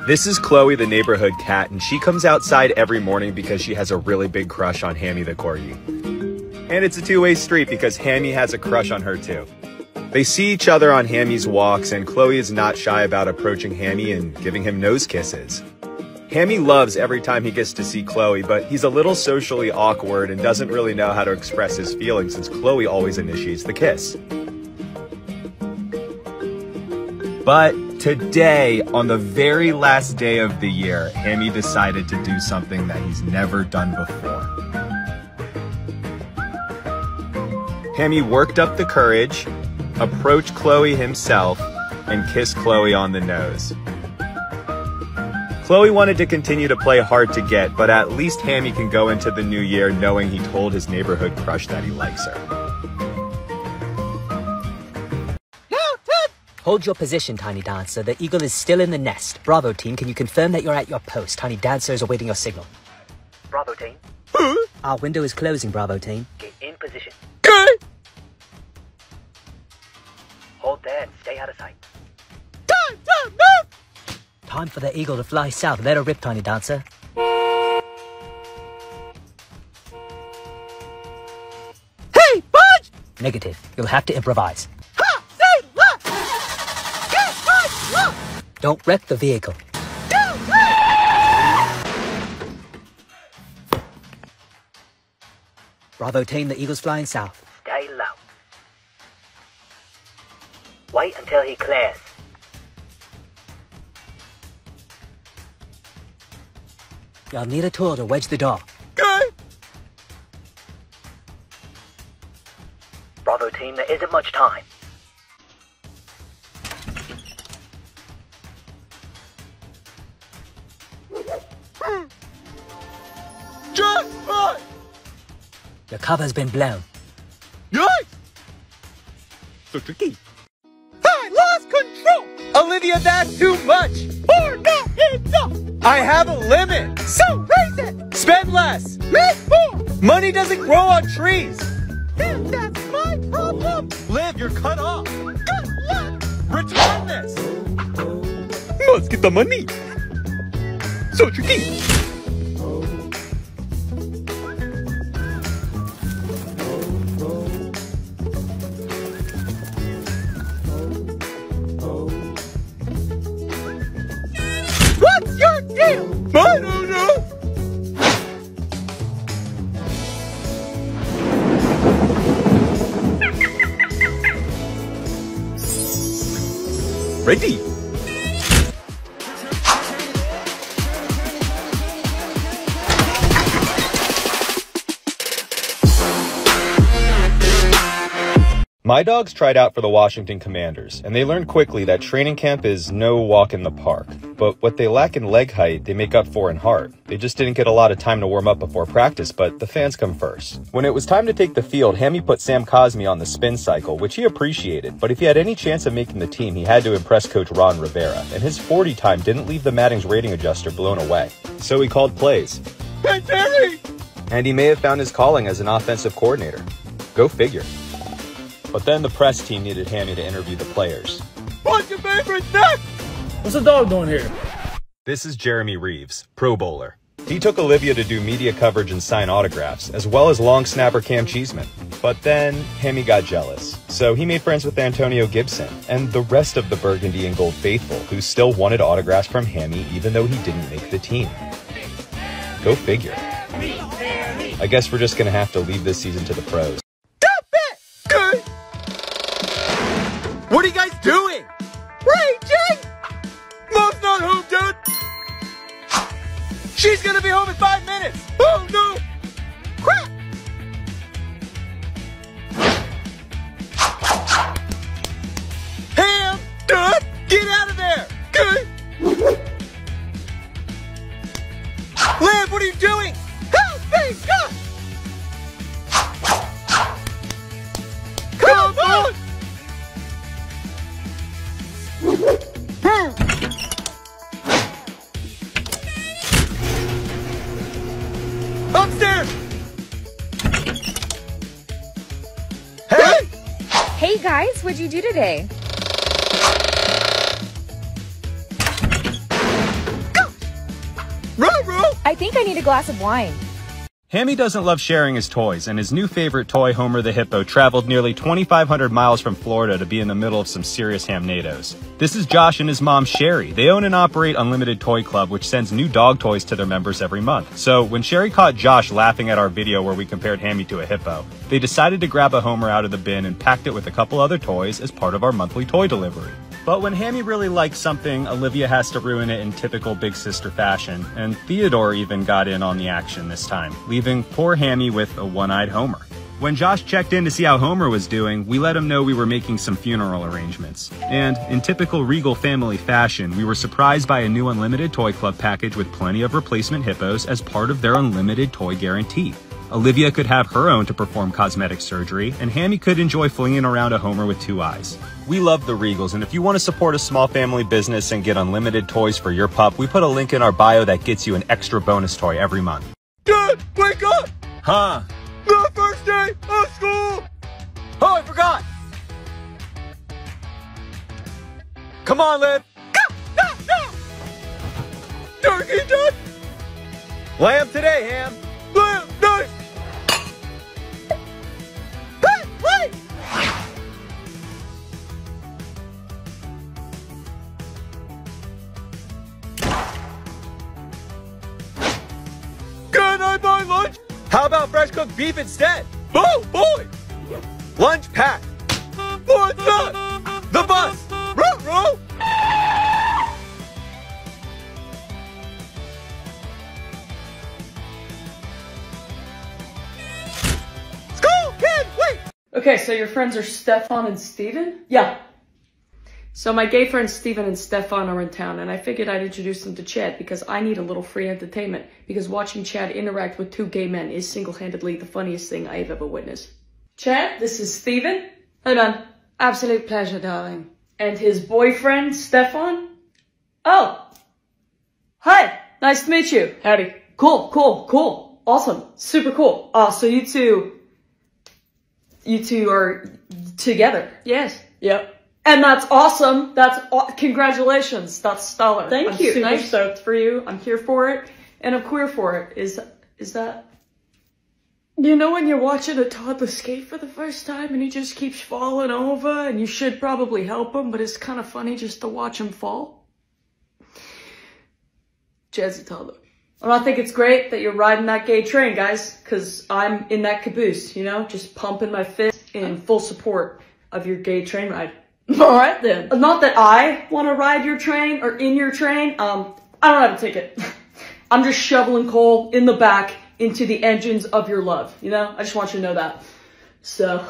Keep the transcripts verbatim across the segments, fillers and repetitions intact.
This is Chloe, the neighborhood cat, and she comes outside every morning because she has a really big crush on Hammy the corgi. And it's a two-way street because Hammy has a crush on her too. They see each other on Hammy's walks, and Chloe is not shy about approaching Hammy and giving him nose kisses. Hammy loves every time he gets to see Chloe, but he's a little socially awkward and doesn't really know how to express his feelings since Chloe always initiates the kiss. But today, on the very last day of the year, Hammy decided to do something that he's never done before. Hammy worked up the courage, approached Chloe himself, and kissed Chloe on the nose. Chloe wanted to continue to play hard to get, but at least Hammy can go into the new year knowing he told his neighborhood crush that he likes her. Hold your position, Tiny Dancer. The eagle is still in the nest. Bravo team, can you confirm that you're at your post? Tiny Dancer is awaiting your signal. Bravo team. Huh? Our window is closing, Bravo team. Get in position. Good. Hold there and stay out of sight. Time, time, move! Time for the eagle to fly south. Let her rip, Tiny Dancer. Hey, Budge! Negative. You'll have to improvise. Don't wreck the vehicle. Bravo team, the eagle's flying south. Stay low. Wait until he clears. You'll need a tool to wedge the door. Good. Bravo team, there isn't much time. Your cover's been blown. Yikes! So tricky. I lost control! Olivia, that's too much! Or not enough! I have a limit! So raise it! Spend less! Make more! Money doesn't grow on trees! Then that's my problem! Liv, you're cut off! Good luck! Return this! Let's get the money! So tricky! I don't know. Ready. My dogs tried out for the Washington Commanders, and they learned quickly that training camp is no walk in the park. But what they lack in leg height, they make up for in heart. They just didn't get a lot of time to warm up before practice, but the fans come first. When it was time to take the field, Hammy put Sam Cosme on the spin cycle, which he appreciated. But if he had any chance of making the team, he had to impress Coach Ron Rivera, and his forty time didn't leave the Maddings rating adjuster blown away. So he called plays. Hey, Terry! And he may have found his calling as an offensive coordinator. Go figure. But then the press team needed Hammy to interview the players. What's your favorite snack? What's the dog doing here? This is Jeremy Reeves, Pro Bowler. He took Olivia to do media coverage and sign autographs, as well as long snapper Cam Cheeseman. But then Hammy got jealous, so he made friends with Antonio Gibson and the rest of the Burgundy and Gold faithful, who still wanted autographs from Hammy even though he didn't make the team. Go figure. I guess we're just gonna have to leave this season to the pros. Good. What are you guys doing? Raging! Mom's not home, dude! She's gonna be home in five minutes! Oh no! Crap! Ham! Dude! Get out of there! Good! Liv, what are you doing? Help me! God! Come on! Upstairs! Hey! Hey guys, what'd you do today? I think I need a glass of wine. Hammy doesn't love sharing his toys, and his new favorite toy, Homer the Hippo, traveled nearly twenty-five hundred miles from Florida to be in the middle of some serious hamnados. This is Josh and his mom, Sherry. They own and operate Unlimited Toy Club, which sends new dog toys to their members every month. So when Sherry caught Josh laughing at our video where we compared Hammy to a hippo, they decided to grab a Homer out of the bin and packed it with a couple other toys as part of our monthly toy delivery. But when Hammy really likes something, Olivia has to ruin it in typical big sister fashion, and Theodore even got in on the action this time, leaving poor Hammy with a one-eyed Homer. When Josh checked in to see how Homer was doing, we let him know we were making some funeral arrangements. And in typical Regal family fashion, we were surprised by a new Unlimited Toy Club package with plenty of replacement hippos as part of their unlimited toy guarantee. Olivia could have her own to perform cosmetic surgery, and Hammy could enjoy flinging around a Homer with two eyes. We love the Regals, and if you want to support a small family business and get unlimited toys for your pup, we put a link in our bio that gets you an extra bonus toy every month. Dad, wake up! Huh? The first day of school! Oh, I forgot! Come on, Liv! Go, go, go! Turkey done! Lamb today, Ham! Lamb, nice! Hey, wait! Can I buy lunch? How about fresh cooked beef instead? Oh, boy! Lunch packed! What's that? The bus! Ruh-roh! School kid, wait! Okay, so your friends are Stefan and Steven? Yeah. So my gay friends Steven and Stefan are in town, and I figured I'd introduce them to Chad because I need a little free entertainment, because watching Chad interact with two gay men is single-handedly the funniest thing I've ever witnessed. Chad, this is Steven. Hey man. Absolute pleasure, darling. And his boyfriend, Stefan? Oh. Hi. Nice to meet you. Howdy. Cool, cool, cool. Awesome. Super cool. Uh, so you two... You two are together? Yes. Yep. And that's awesome. That's aw congratulations. That's stellar. Thank I'm you. Super nice. Stoked for you. I'm here for it, and I'm queer for it. Is is that? You know when you're watching a toddler skate for the first time and he just keeps falling over, and you should probably help him, but it's kind of funny just to watch him fall. Jazzy toddler. And I think it's great that you're riding that gay train, guys, because I'm in that caboose. You know, just pumping my fist in full support of your gay train ride. All right then. Not that I want to ride your train or in your train. Um, I don't have a ticket. I'm just shoveling coal in the back into the engines of your love. You know, I just want you to know that. So.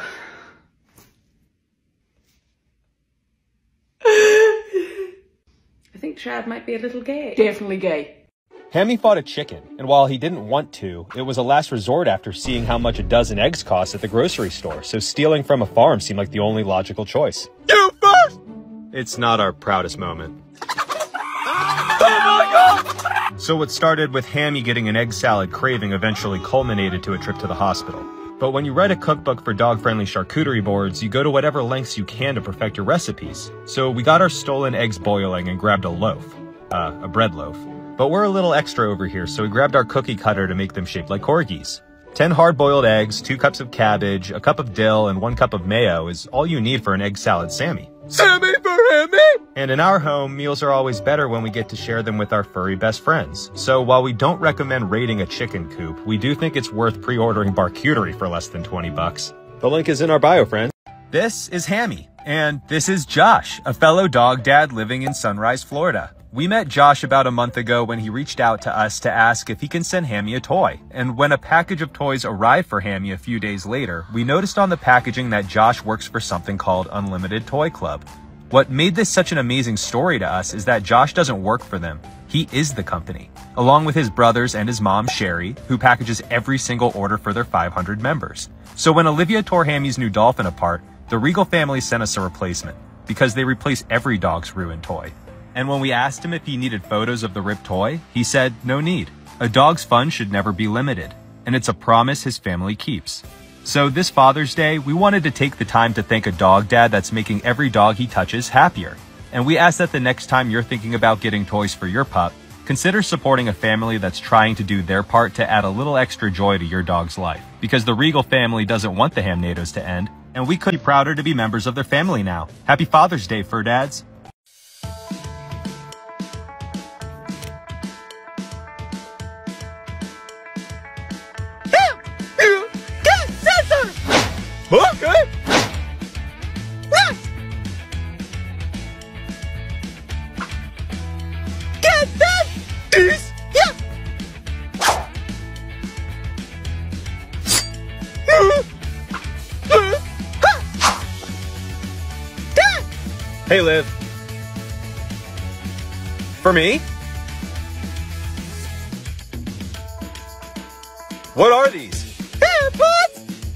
I think Chad might be a little gay. Definitely gay. Hammy fought a chicken, and while he didn't want to, it was a last resort after seeing how much a dozen eggs cost at the grocery store, so stealing from a farm seemed like the only logical choice. You first! It's not our proudest moment. Oh my god! So what started with Hammy getting an egg salad craving eventually culminated to a trip to the hospital. But when you write a cookbook for dog-friendly charcuterie boards, you go to whatever lengths you can to perfect your recipes. So we got our stolen eggs boiling and grabbed a loaf. Uh, a bread loaf. But we're a little extra over here, so we grabbed our cookie cutter to make them shaped like corgis. Ten hard-boiled eggs, two cups of cabbage, a cup of dill, and one cup of mayo is all you need for an egg salad Sammy. Sammy for Hammy! And in our home, meals are always better when we get to share them with our furry best friends. So while we don't recommend raiding a chicken coop, we do think it's worth pre-ordering barcuterie for less than twenty bucks. The link is in our bio, friends. This is Hammy, and this is Josh, a fellow dog dad living in Sunrise, Florida. We met Josh about a month ago when he reached out to us to ask if he can send Hammy a toy. And when a package of toys arrived for Hammy a few days later, we noticed on the packaging that Josh works for something called Unlimited Toy Club. What made this such an amazing story to us is that Josh doesn't work for them. He is the company, along with his brothers and his mom, Sherry, who packages every single order for their five hundred members. So when Olivia tore Hammy's new dolphin apart, the Regal family sent us a replacement, because they replace every dog's ruined toy. And when we asked him if he needed photos of the ripped toy, he said no need. A dog's fun should never be limited, and it's a promise his family keeps. So this Father's Day, we wanted to take the time to thank a dog dad that's making every dog he touches happier. And we ask that the next time you're thinking about getting toys for your pup, Consider supporting a family that's trying to do their part to add a little extra joy to your dog's life. Because the Regal family doesn't want the Hamnados to end, and we could be prouder to be members of their family now. Happy Father's Day, fur dads! Okay. Get that! This? Yeah. Hey, Liv. For me? What are these? AirPods?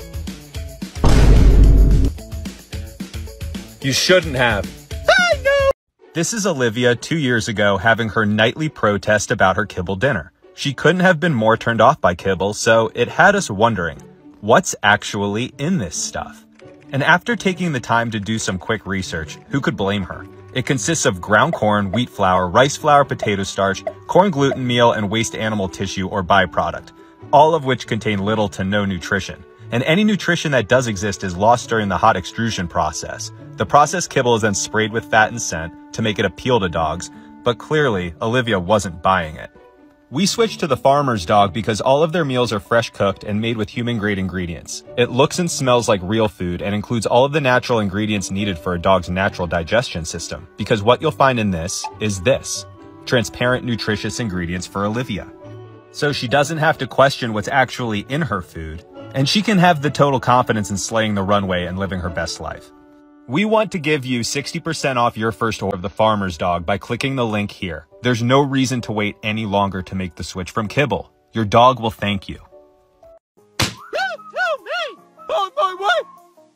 You shouldn't have. I know! This is Olivia two years ago having her nightly protest about her kibble dinner. She couldn't have been more turned off by kibble, so it had us wondering, what's actually in this stuff? And after taking the time to do some quick research, who could blame her? It consists of ground corn, wheat flour, rice flour, potato starch, corn gluten meal, and waste animal tissue or byproduct, all of which contain little to no nutrition. And any nutrition that does exist is lost during the hot extrusion process. The processed kibble is then sprayed with fat and scent to make it appeal to dogs, but clearly, Olivia wasn't buying it. We switched to the farmer's dog because all of their meals are fresh cooked and made with human-grade ingredients. It looks and smells like real food and includes all of the natural ingredients needed for a dog's natural digestion system, because what you'll find in this is this: transparent, nutritious ingredients for Olivia. So she doesn't have to question what's actually in her food, and she can have the total confidence in slaying the runway and living her best life. We want to give you sixty percent off your first order of the farmer's dog by clicking the link here. There's no reason to wait any longer to make the switch from kibble. Your dog will thank you. Don't tell me! On my way!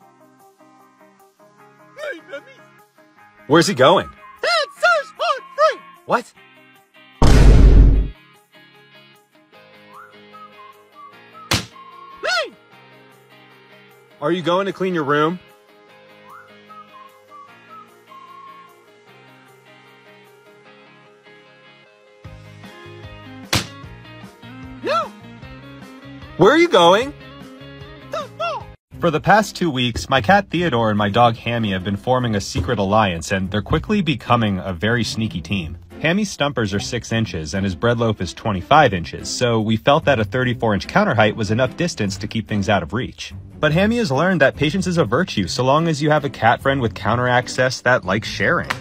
Hey, Remy. Where's he going? Dancers are free! What? Hey! Are you going to clean your room? No! Where are you going? The ball! For the past two weeks, my cat Theodore and my dog Hammy have been forming a secret alliance, and they're quickly becoming a very sneaky team. Hammy's stumpers are six inches and his bread loaf is twenty-five inches, so we felt that a thirty-four inch counter height was enough distance to keep things out of reach. But Hammy has learned that patience is a virtue so long as you have a cat friend with counter access that likes sharing.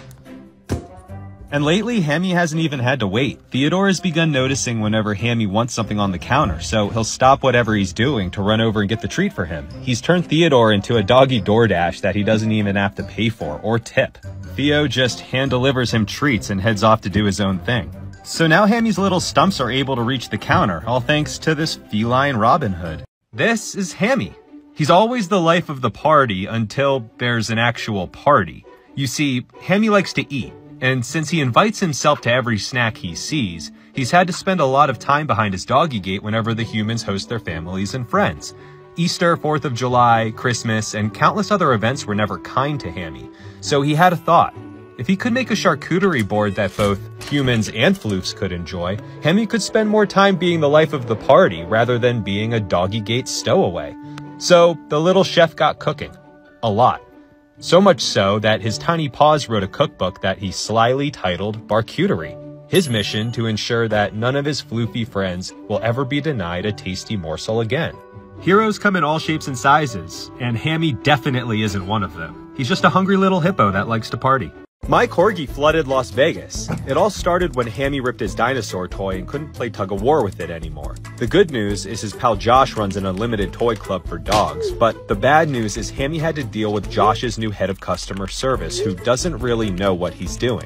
And lately, Hammy hasn't even had to wait. Theodore has begun noticing whenever Hammy wants something on the counter, so he'll stop whatever he's doing to run over and get the treat for him. He's turned Theodore into a doggy DoorDash that he doesn't even have to pay for or tip. Theo just hand delivers him treats and heads off to do his own thing. So now Hammy's little stumps are able to reach the counter, all thanks to this feline Robin Hood. This is Hammy. He's always the life of the party until there's an actual party. You see, Hammy likes to eat. And since he invites himself to every snack he sees, he's had to spend a lot of time behind his doggy gate whenever the humans host their families and friends. Easter, fourth of July, Christmas, and countless other events were never kind to Hammy. So he had a thought. If he could make a charcuterie board that both humans and floofs could enjoy, Hammy could spend more time being the life of the party rather than being a doggy gate stowaway. So the little chef got cooking. A lot. So much so that his tiny paws wrote a cookbook that he slyly titled Barcuterie. His mission to ensure that none of his floofy friends will ever be denied a tasty morsel again. Heroes come in all shapes and sizes, and Hammy definitely isn't one of them. He's just a hungry little hippo that likes to party. My corgi flooded Las Vegas. It all started when Hammy ripped his dinosaur toy and couldn't play tug-of-war with it anymore. The good news is his pal Josh runs an unlimited toy club for dogs, but the bad news is Hammy had to deal with Josh's new head of customer service who doesn't really know what he's doing.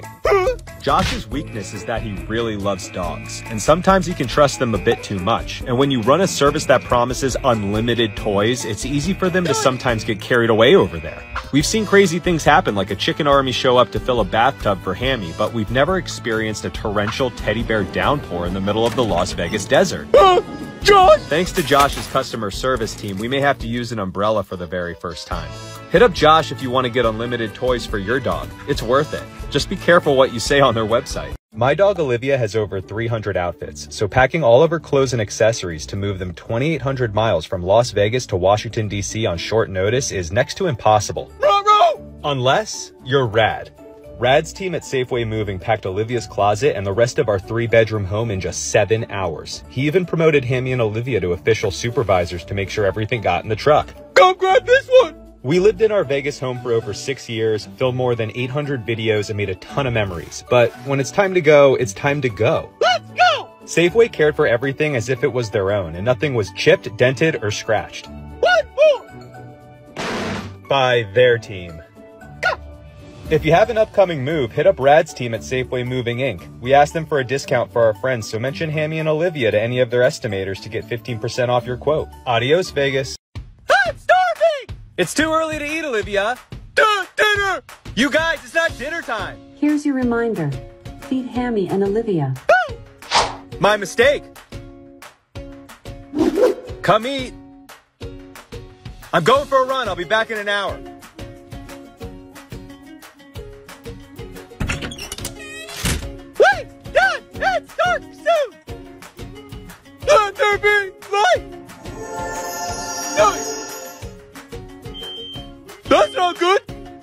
Josh's weakness is that he really loves dogs, and sometimes he can trust them a bit too much, and when you run a service that promises unlimited toys, it's easy for them to sometimes get carried away over there. We've seen crazy things happen, like a chicken army show up to fill a bathtub for Hammy, but we've never experienced a torrential teddy bear downpour in the middle of the Las Vegas desert. Uh, Josh! Thanks to Josh's customer service team, we may have to use an umbrella for the very first time. Hit up Josh if you want to get unlimited toys for your dog. It's worth it. Just be careful what you say on their website. My dog Olivia has over three hundred outfits, so packing all of her clothes and accessories to move them twenty-eight hundred miles from Las Vegas to Washington, D C on short notice is next to impossible. Ruh-roh! Unless you're Rad. Rad's team at Safeway Moving packed Olivia's closet and the rest of our three-bedroom home in just seven hours. He even promoted Hammy and Olivia to official supervisors to make sure everything got in the truck. Come grab this one! We lived in our Vegas home for over six years, filmed more than eight hundred videos, and made a ton of memories. But when it's time to go, it's time to go. Let's go! Safeway cared for everything as if it was their own, and nothing was chipped, dented, or scratched. One more! By their team. Go! If you have an upcoming move, hit up Rad's team at Safeway Moving Incorporated. We asked them for a discount for our friends, so mention Hammy and Olivia to any of their estimators to get fifteen percent off your quote. Adios, Vegas. I'm starving! It's too early to eat, Olivia. Duh, dinner! You guys, it's not dinner time. Here's your reminder. Feed Hammy and Olivia. My mistake. Come eat. I'm going for a run. I'll be back in an hour. Wait! Dad! It starts soon! Let there be light! No! That's not good!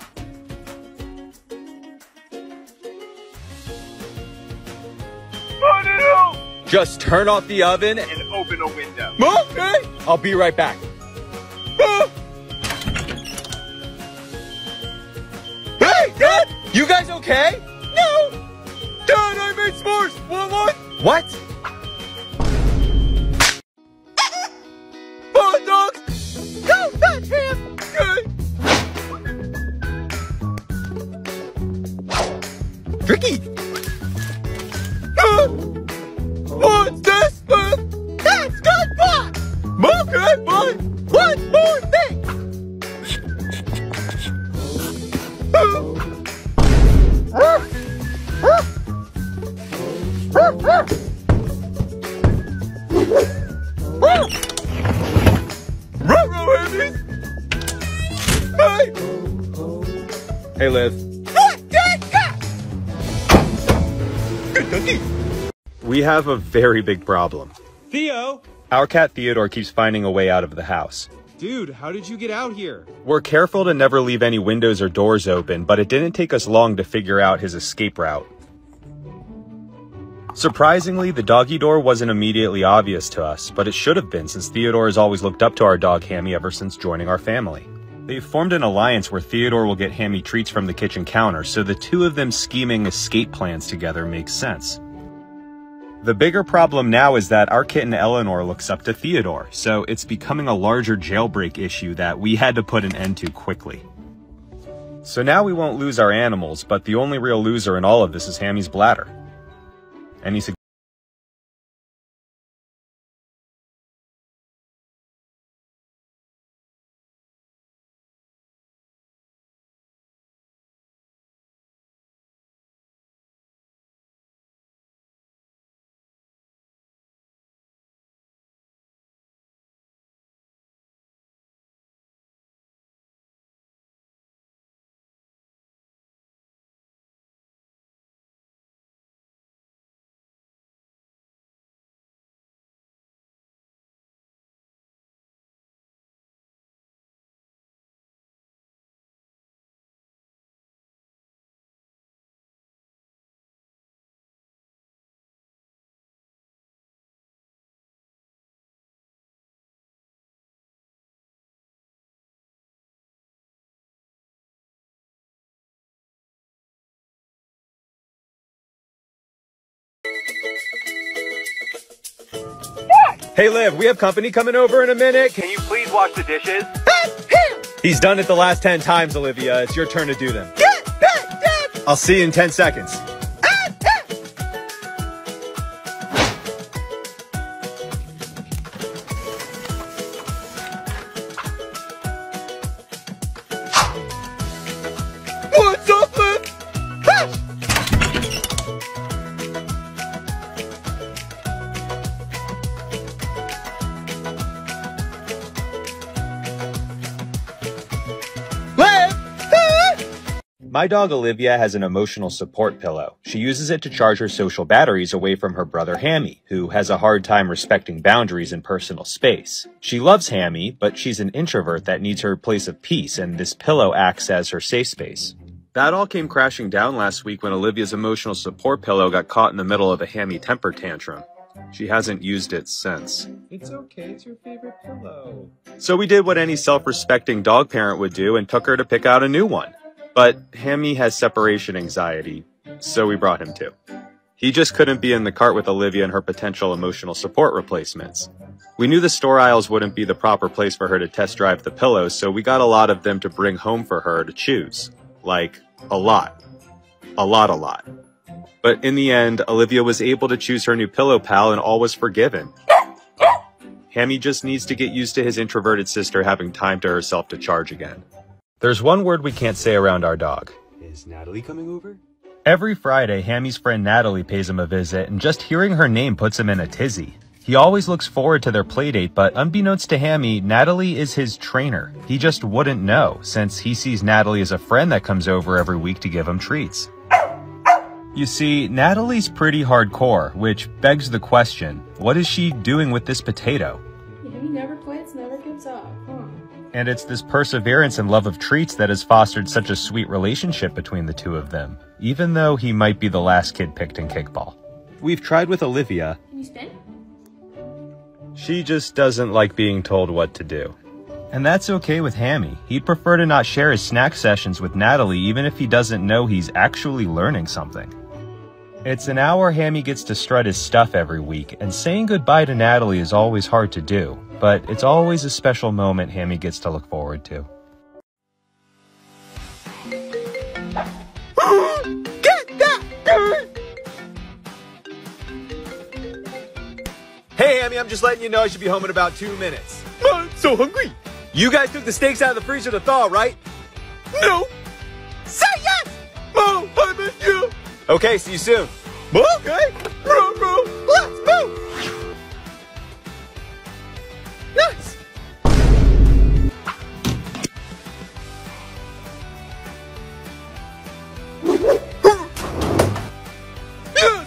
I don't know! Just turn off the oven and And open a window. okay. I'll be right back. Ah! Hey, Dad! You guys okay? No! Dad, I made s'mores! Want one? What? Hot dogs! Go, fetch him! Okay. Tricky. Uh, what's this, man? That's good pot! Okay, bye! One more thing! Ruh-roh, Hammies! Hey! Hey, Liv. What did that? We have a very big problem. Theo? Our cat Theodore keeps finding a way out of the house. Dude, how did you get out here? We're careful to never leave any windows or doors open, but it didn't take us long to figure out his escape route. Surprisingly, the doggy door wasn't immediately obvious to us, but it should have been since Theodore has always looked up to our dog Hammy ever since joining our family. They've formed an alliance where Theodore will get Hammy treats from the kitchen counter, so the two of them scheming escape plans together makes sense. The bigger problem now is that our kitten Eleanor looks up to Theodore, so it's becoming a larger jailbreak issue that we had to put an end to quickly. So now we won't lose our animals, but the only real loser in all of this is Hammy's bladder. Any suggestions? Hey Liv, we have company coming over in a minute. Can you please wash the dishes? He's done it the last ten times, Olivia. It's your turn to do them. I'll see you in ten seconds. What's up, Liv? My dog Olivia has an emotional support pillow. She uses it to charge her social batteries away from her brother Hammy, who has a hard time respecting boundaries in personal space. She loves Hammy, but she's an introvert that needs her place of peace, and this pillow acts as her safe space. That all came crashing down last week when Olivia's emotional support pillow got caught in the middle of a Hammy temper tantrum. She hasn't used it since. It's okay, it's your favorite pillow. So we did what any self-respecting dog parent would do and took her to pick out a new one. But Hammy has separation anxiety, so we brought him too. He just couldn't be in the cart with Olivia and her potential emotional support replacements. We knew the store aisles wouldn't be the proper place for her to test drive the pillows, so we got a lot of them to bring home for her to choose. Like, a lot. A lot, a lot. But in the end, Olivia was able to choose her new pillow pal and all was forgiven. Hammy just needs to get used to his introverted sister having time to herself to charge again. There's one word we can't say around our dog. Is Natalie coming over? Every Friday, Hammy's friend Natalie pays him a visit, and just hearing her name puts him in a tizzy. He always looks forward to their playdate, but unbeknownst to Hammy, Natalie is his trainer. He just wouldn't know, since he sees Natalie as a friend that comes over every week to give him treats. You see, Natalie's pretty hardcore, which begs the question, what is she doing with this potato? He never quits, never gives up, huh? And it's this perseverance and love of treats that has fostered such a sweet relationship between the two of them, even though he might be the last kid picked in kickball. We've tried with Olivia. Can you spin? She just doesn't like being told what to do. And that's okay with Hammy. He'd prefer to not share his snack sessions with Natalie even if he doesn't know he's actually learning something. It's an hour Hammy gets to strut his stuff every week, and saying goodbye to Natalie is always hard to do, but it's always a special moment Hammy gets to look forward to. Get that bird! Hey, Hammy, I'm just letting you know I should be home in about two minutes. I'm so hungry. You guys took the steaks out of the freezer to thaw, right? No. Say yes! Mom, I miss you. Okay, see you soon. Okay. Bro, bro, let's move. Nice. Yes.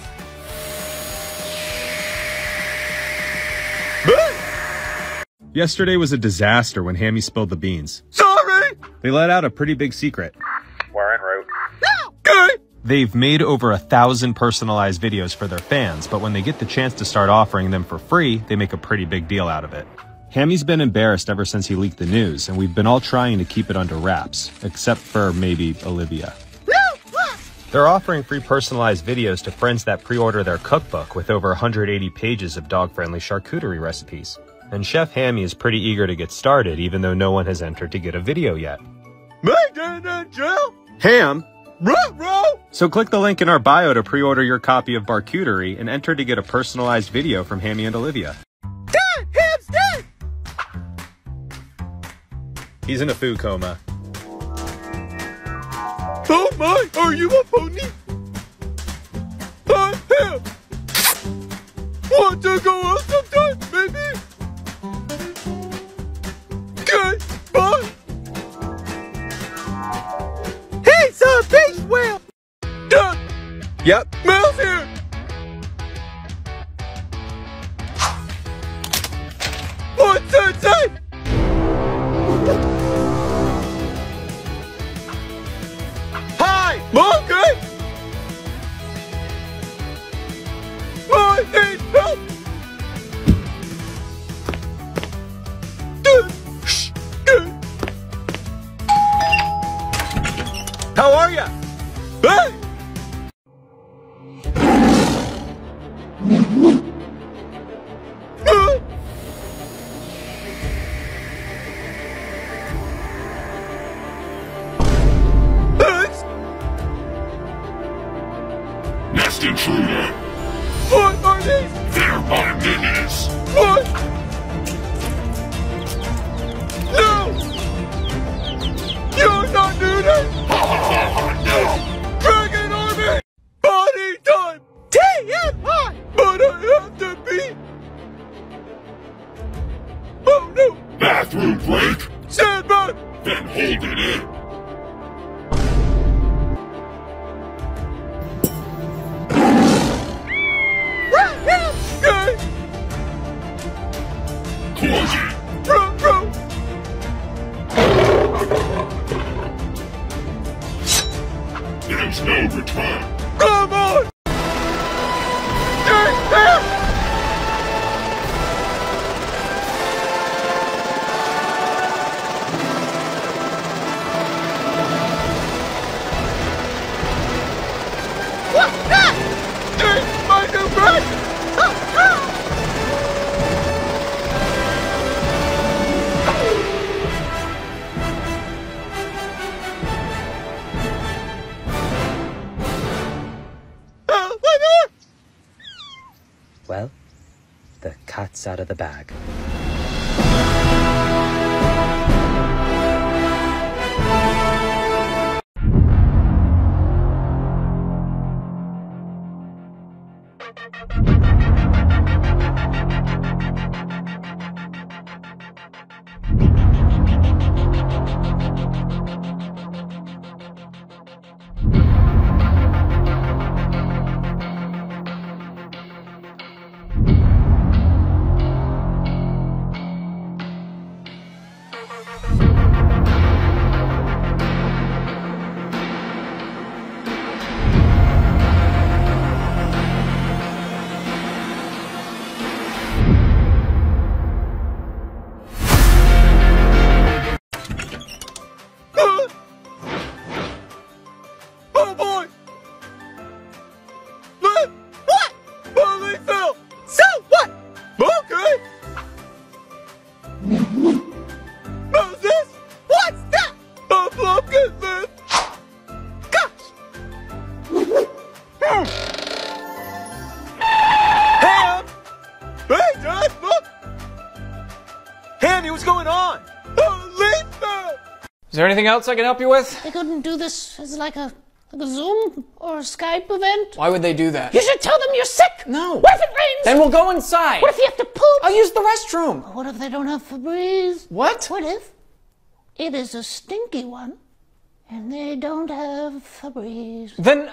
Yesterday was a disaster when Hammy spilled the beans. Sorry. They let out a pretty big secret. We're en route. Okay. They've made over a thousand personalized videos for their fans, but when they get the chance to start offering them for free, they make a pretty big deal out of it. Hammy's been embarrassed ever since he leaked the news, and we've been all trying to keep it under wraps, except for maybe Olivia. They're offering free personalized videos to friends that pre-order their cookbook with over one hundred eighty pages of dog-friendly charcuterie recipes. And Chef Hammy is pretty eager to get started, even though no one has entered to get a video yet. Megan and Jill. Ham! Ruh-roh. So click the link in our bio to pre-order your copy of Barcuterie and enter to get a personalized video from Hammy and Olivia. Dad, Ham's dead. He's in a food coma. Oh my, are you a pony? I'm Ham. Want to go out sometime, maybe? Okay, bye. He's a beach whale. Dad. Yep. Mel's here. What's inside? Hi! Okay. I need help. Shh. How are ya? Hey. Uh. Thanks. Nest intruder. What are these? They're my minis. What? No! You're not doing it! Ha ha ha ha, no! Dragon Army! Body time! T M I! But I have to be... Oh no! Bathroom break? Stand back! Then hold it in. Hey! Corgi. Bro, bro! There's no return. Come on! Hey, hey! What's that? Hey, my new friend! Ah, ah! Well, the cat's out of the bag. Hammy, what's going on? Olivia! Is there anything else I can help you with? They couldn't do this as like a, like a Zoom or a Skype event? Why would they do that? You should tell them you're sick! No. What if it rains? Then we'll go inside. What if you have to poop? I'll use the restroom. What if they don't have Febreze? What? What if it is a stinky one and they don't have Febreze? Then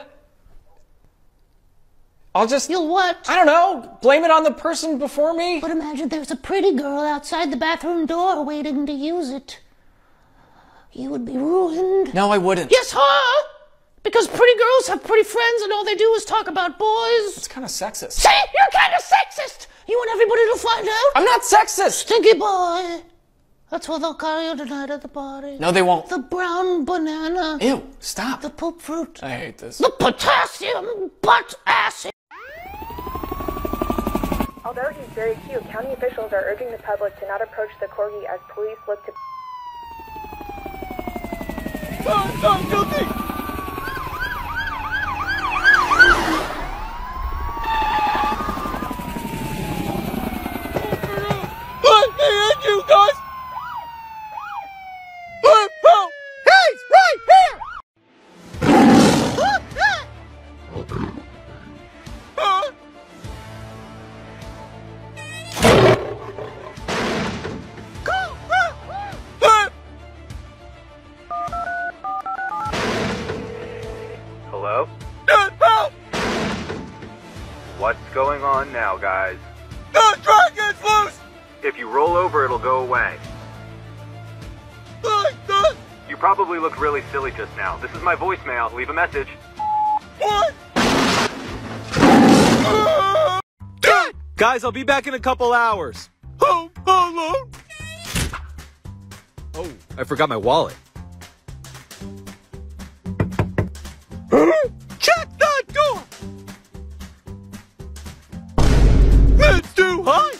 I'll just... You'll what? I don't know. Blame it on the person before me. But imagine there's a pretty girl outside the bathroom door waiting to use it. You would be ruined. No, I wouldn't. Yes, huh? Because pretty girls have pretty friends and all they do is talk about boys. It's kind of sexist. See? You're kind of sexist! You want everybody to find out? I'm not sexist! Stinky boy. That's what they'll call you tonight at the party. No, they won't. The brown banana. Ew, stop. The poop fruit. I hate this. The potassium butt acid. Although he's very cute, county officials are urging the public to not approach the corgi as police look to... Oh, no, guilty! Let me in, you guys! Let help! He's right here! Huh? Hello? Get help! What's going on now, guys? The dragon's loose! If you roll over, it'll go away. Like that? You probably looked really silly just now. This is my voicemail. Leave a message. What? Dad! Guys, I'll be back in a couple hours. Home alone? Oh, I forgot my wallet. Check that door! It's too high!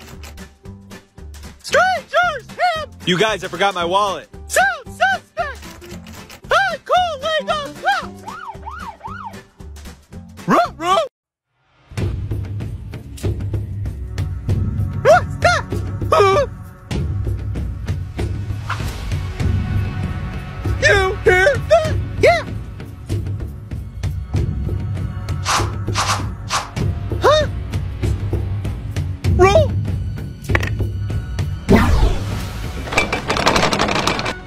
Strangers! Him! You guys, I forgot my wallet. Sound suspect! I'm calling the cops! Ruh-roh! What's that? Huh? You hear that? Yeah! Huh? Roll!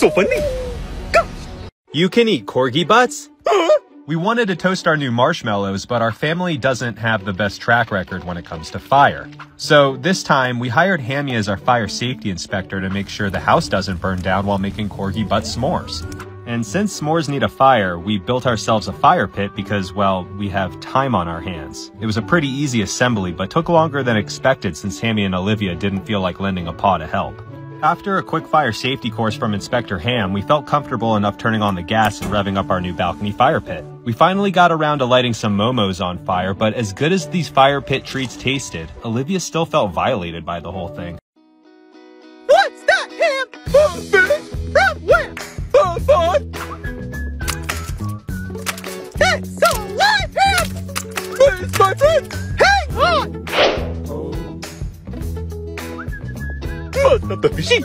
So funny. Go. You can eat corgi butts? Huh? We wanted to toast our new marshmallows, but our family doesn't have the best track record when it comes to fire. So this time, we hired Hammy as our fire safety inspector to make sure the house doesn't burn down while making corgi butt s'mores. And since s'mores need a fire, we built ourselves a fire pit because, well, we have time on our hands. It was a pretty easy assembly, but took longer than expected since Hammy and Olivia didn't feel like lending a paw to help. After a quick fire safety course from Inspector Ham, we felt comfortable enough turning on the gas and revving up our new balcony fire pit. We finally got around to lighting some momos on fire, but as good as these fire pit treats tasted, Olivia still felt violated by the whole thing. What's that, Ham? Oh, fish? From where? Oh, fun! It's alive, Ham! Please, my friend, hang on! Must not the fishy.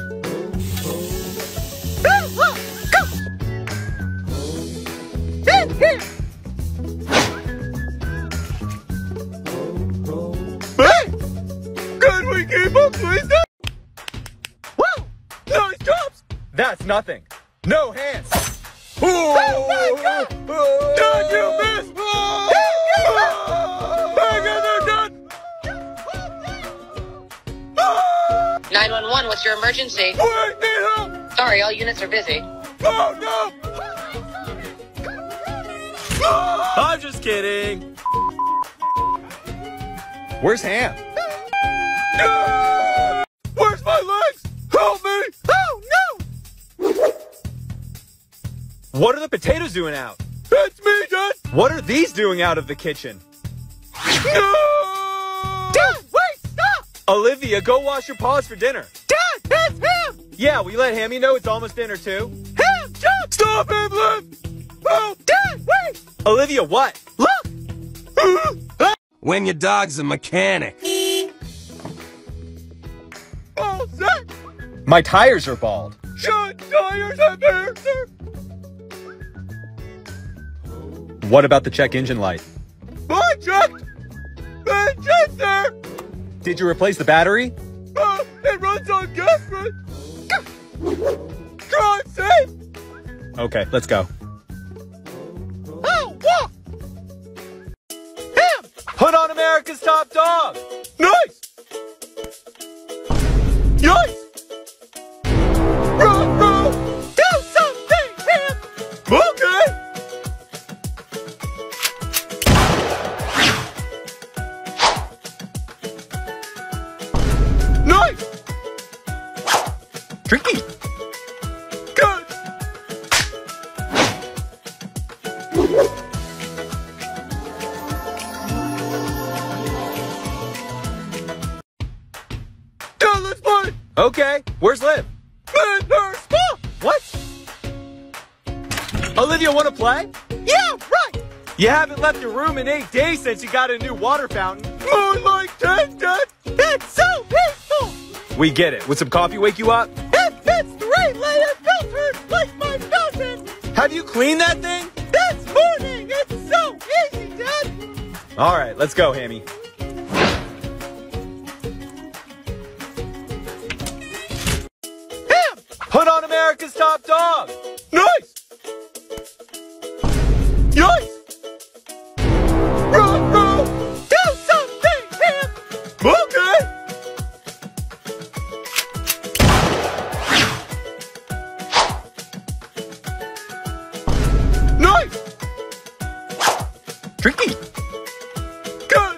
Ah, ah, go! In here! Hey! Can we keep up, please? Whoa! Nice drops! That's nothing. No hands. Oh my God! Oh. Did you miss? Oh. nine one one, what's your emergency? Wait, need help! Sorry, all units are busy. Oh, no! Oh. I'm just kidding. Where's Ham? No. Where's my legs? Help me! Oh, no! What are the potatoes doing out? It's me, Dad! What are these doing out of the kitchen? No! Dad, wait, stop! Olivia, go wash your paws for dinner. Dad, it's him! Yeah, we let Hammy know it's almost dinner too. Ham, jump! Stop him, Liv! Oh, Dad, wait! Olivia, what? Look! When your dog's a mechanic. All set! My tires are bald. Shut tires have air, sir! What about the check engine light? I checked! Engine, sir! Did you replace the battery? Uh, it runs on gas, right? Drive safe! Okay, let's go. Oh, walk! Ham! Put on America's Top Dog! Nice! Nice! Run, run! Do something, Ham! Okay! Nice! Tricky! Good! Now let's play! Okay, where's Liv? In her spot! What? Olivia, wanna play? Yeah, right! You haven't left your room in eight days since you got a new water fountain. More like ten, Dad! It's so peaceful! We get it. Would some coffee wake you up? It fits three-layer filters like my fountain! Have you cleaned that thing? This morning! It's so easy, Dad! All right, let's go, Hammy. Ham! Put on America's Top Dog! Nice! Nice! Run, run! Do something, Ham! Okay! Nice! Tricky! Good!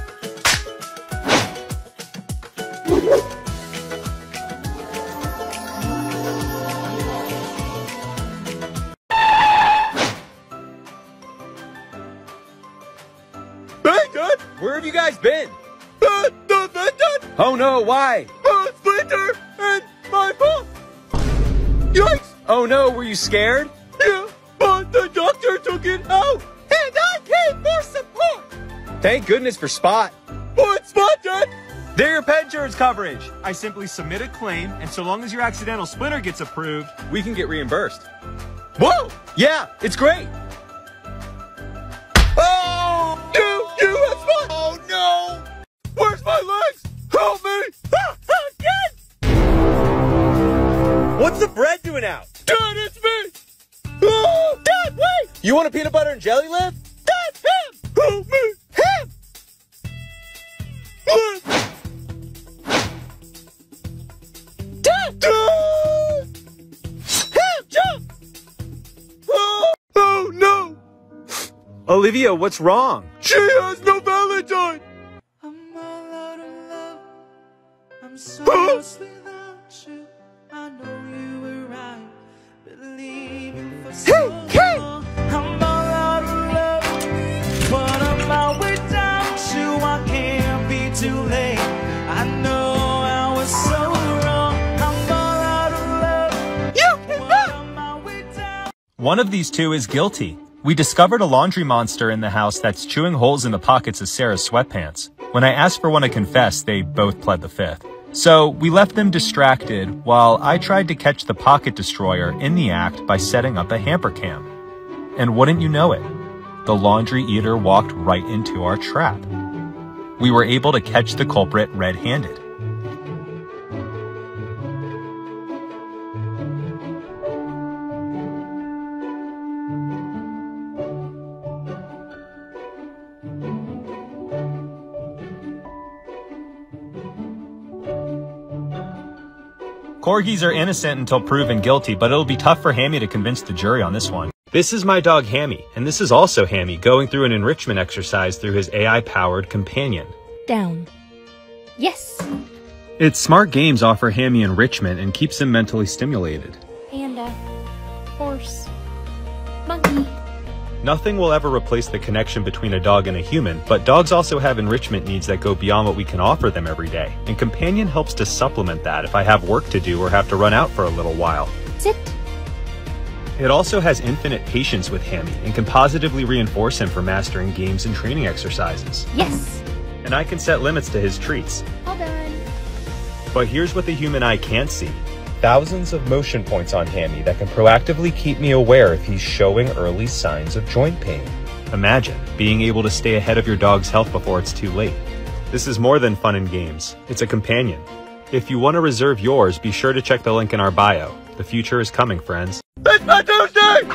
Hey, Dad! Where have you guys been? Uh, the vet, Dad! Oh no, why? A splinter in my paw! Yikes! Oh no, were you scared? Yeah, but the doctor took it out! And I came for support! Thank goodness for Spot. What spot, Dad? They're your pet insurance coverage. I simply submit a claim, and so long as your accidental splinter gets approved, we can get reimbursed. Whoa! Yeah, it's great. Oh! You, you have spot! Oh no! Where's my legs? Help me! Ah, again! What's the bread doing out? Dad, it's me! Oh, Dad, wait! You want a peanut butter and jelly lift? Dad, him! Help me! Him! Dad! Dad! Him, jump! Oh, oh no! Olivia, what's wrong? She has no Valentine! I'm all out of love. I'm so Huh? lost without you. I know you were right. Believing for so long. I'm all out of love. But I'm out without you. I can't be too late. I know I was so wrong. I'm all out of love. You cannot! I'm out without. One of these two is guilty. We discovered a laundry monster in the house that's chewing holes in the pockets of Sarah's sweatpants. When I asked for one to confess, they both pled the fifth. So we left them distracted while I tried to catch the pocket destroyer in the act by setting up a hamper cam. And wouldn't you know it, the laundry eater walked right into our trap. We were able to catch the culprit red-handed. Corgis are innocent until proven guilty, but it'll be tough for Hammy to convince the jury on this one. This is my dog Hammy, and this is also Hammy going through an enrichment exercise through his A I-powered companion. Down. Yes. Its smart games offer Hammy enrichment and keeps him mentally stimulated. Panda. Horse. Monkey. Nothing will ever replace the connection between a dog and a human, but dogs also have enrichment needs that go beyond what we can offer them every day, and Companion helps to supplement that if I have work to do or have to run out for a little while. Sit. It also has infinite patience with Hammy and can positively reinforce him for mastering games and training exercises. Yes. And I can set limits to his treats. All done. But here's what the human eye can't see. Thousands of motion points on Hammy that can proactively keep me aware if he's showing early signs of joint pain. Imagine being able to stay ahead of your dog's health before it's too late. This is more than fun and games. It's a companion. If you want to reserve yours, be sure to check the link in our bio. The future is coming, friends. It's my Tuesday!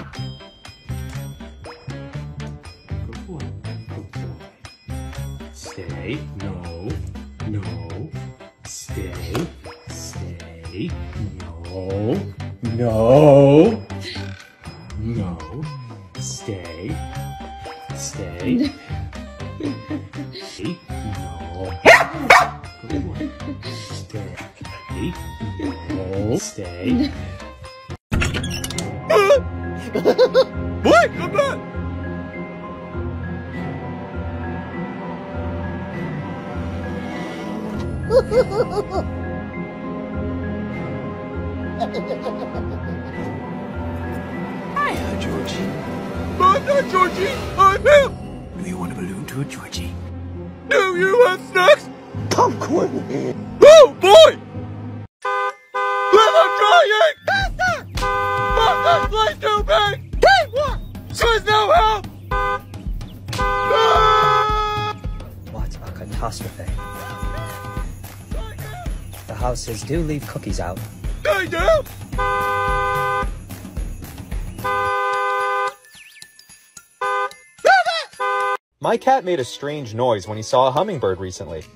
Stay. No. No. Stay. Stay. No. No. No. Stay. Stay. Stay. No. Good one. Stay. No. Stay. Wait, come back! Hiya, Georgie. I'm not Georgie, I'm him! Do you want a balloon to a Georgie? Do you have snacks? Pumpkin! Oh, boy! Little trying! Fuck this place too big! Teamwork! There's no help! Ah! What a catastrophe. The houses do leave cookies out. They do! My cat made a strange noise when he saw a hummingbird recently.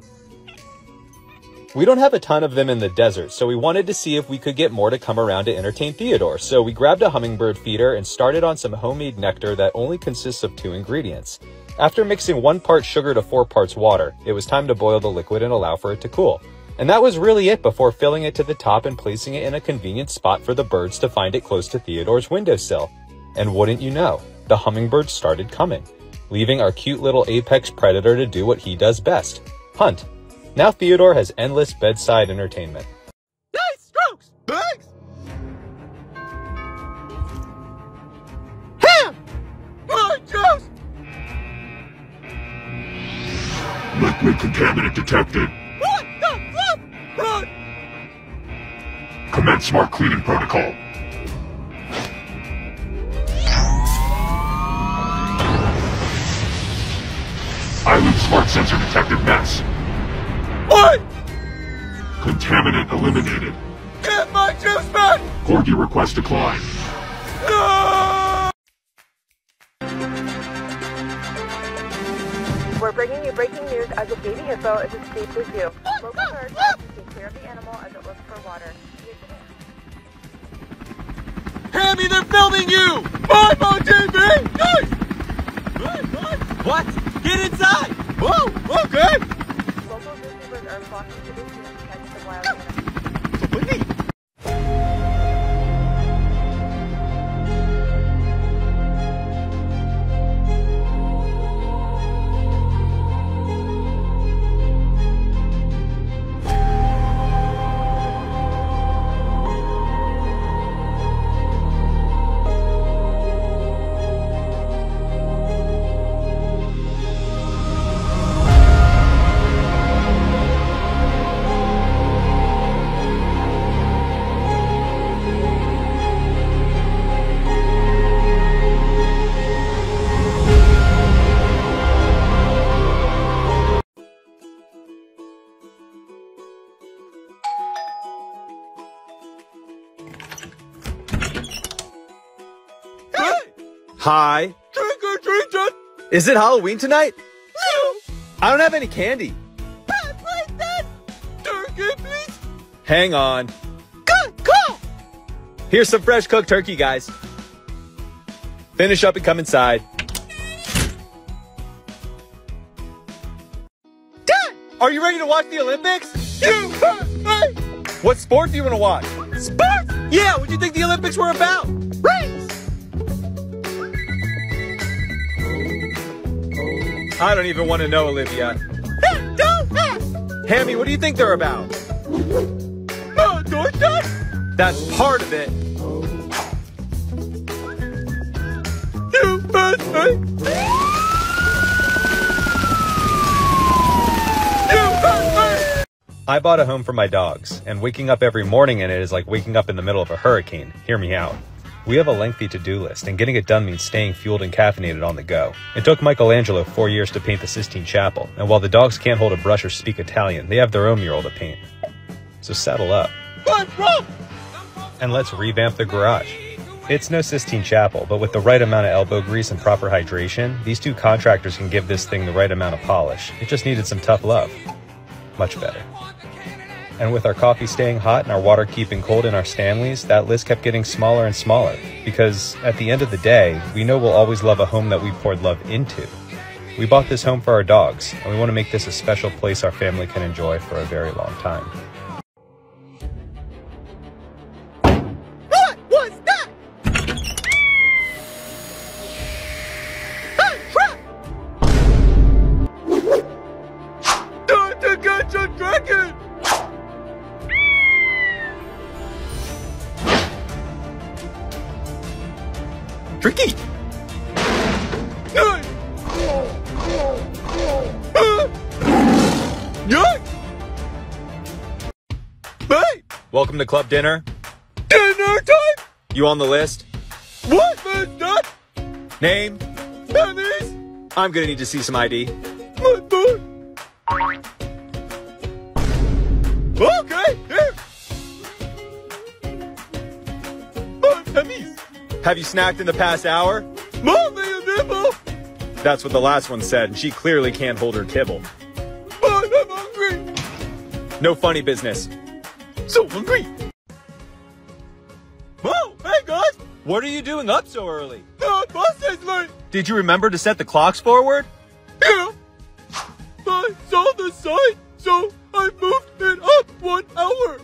We don't have a ton of them in the desert, so we wanted to see if we could get more to come around to entertain Theodore. So we grabbed a hummingbird feeder and started on some homemade nectar that only consists of two ingredients. After mixing one part sugar to four parts water, it was time to boil the liquid and allow for it to cool. And that was really it before filling it to the top and placing it in a convenient spot for the birds to find it close to Theodore's windowsill. And wouldn't you know, the hummingbirds started coming, leaving our cute little apex predator to do what he does best, hunt. Now Theodore has endless bedside entertainment. Nice strokes! Thanks! Ham! I just... Liquid contaminant detected. What the flip? Run! Commence smart cleaning protocol. Island smart sensor detected mess. What? Contaminant eliminated. Get my juice back! Corgi request declined. No! We're bringing you breaking news as a baby hippo is escaped the zoo. Local authorities stay clear of the animal as it looks for water. Hammy, they're filming you! I'm on T V! Nice! What? Get inside! Whoa, okay! Local zookeepers are flocking to the zoo to catch the wild animals. Hi. Trick or treat! Is it Halloween tonight? No! I don't have any candy. Bad place then! Turkey, please! Hang on. Good call! Here's some fresh cooked turkey, guys. Finish up and come inside. Dad! Are you ready to watch the Olympics? You hurt me! What sport do you want to watch? Sports! Yeah, what do you think the Olympics were about? Race! I don't even want to know, Olivia. Hey, don't ask! Hammy, what do you think they're about? Uh, don't that? That's part of it. You hurt me! You hurt me! I bought a home for my dogs, and waking up every morning in it is like waking up in the middle of a hurricane. Hear me out. We have a lengthy to-do list, and getting it done means staying fueled and caffeinated on the go. It took Michelangelo four years to paint the Sistine Chapel, and while the dogs can't hold a brush or speak Italian, they have their own mural to paint. So saddle up. What's wrong? And let's revamp the garage. It's no Sistine Chapel, but with the right amount of elbow grease and proper hydration, these two contractors can give this thing the right amount of polish. It just needed some tough love. Much better. And with our coffee staying hot and our water keeping cold in our Stanleys, that list kept getting smaller and smaller. Because at the end of the day, we know we'll always love a home that we poured love into. We bought this home for our dogs, and we want to make this a special place our family can enjoy for a very long time. What was that? Hey, trap! Time to catch a dragon! Tricky! Hey! Yay! Hey! Welcome to club dinner. Dinner time! You on the list? What is that? Name? Pennies? I'm gonna need to see some I D. My boy! Okay, here! My pennies! Have you snacked in the past hour? Mommy, a nibble! That's what the last one said, and she clearly can't hold her kibble. But I'm hungry! No funny business. So hungry! Whoa, hey guys! What are you doing up so early? The bus is late! Did you remember to set the clocks forward? Yeah! I saw the sign, so I moved it up one hour!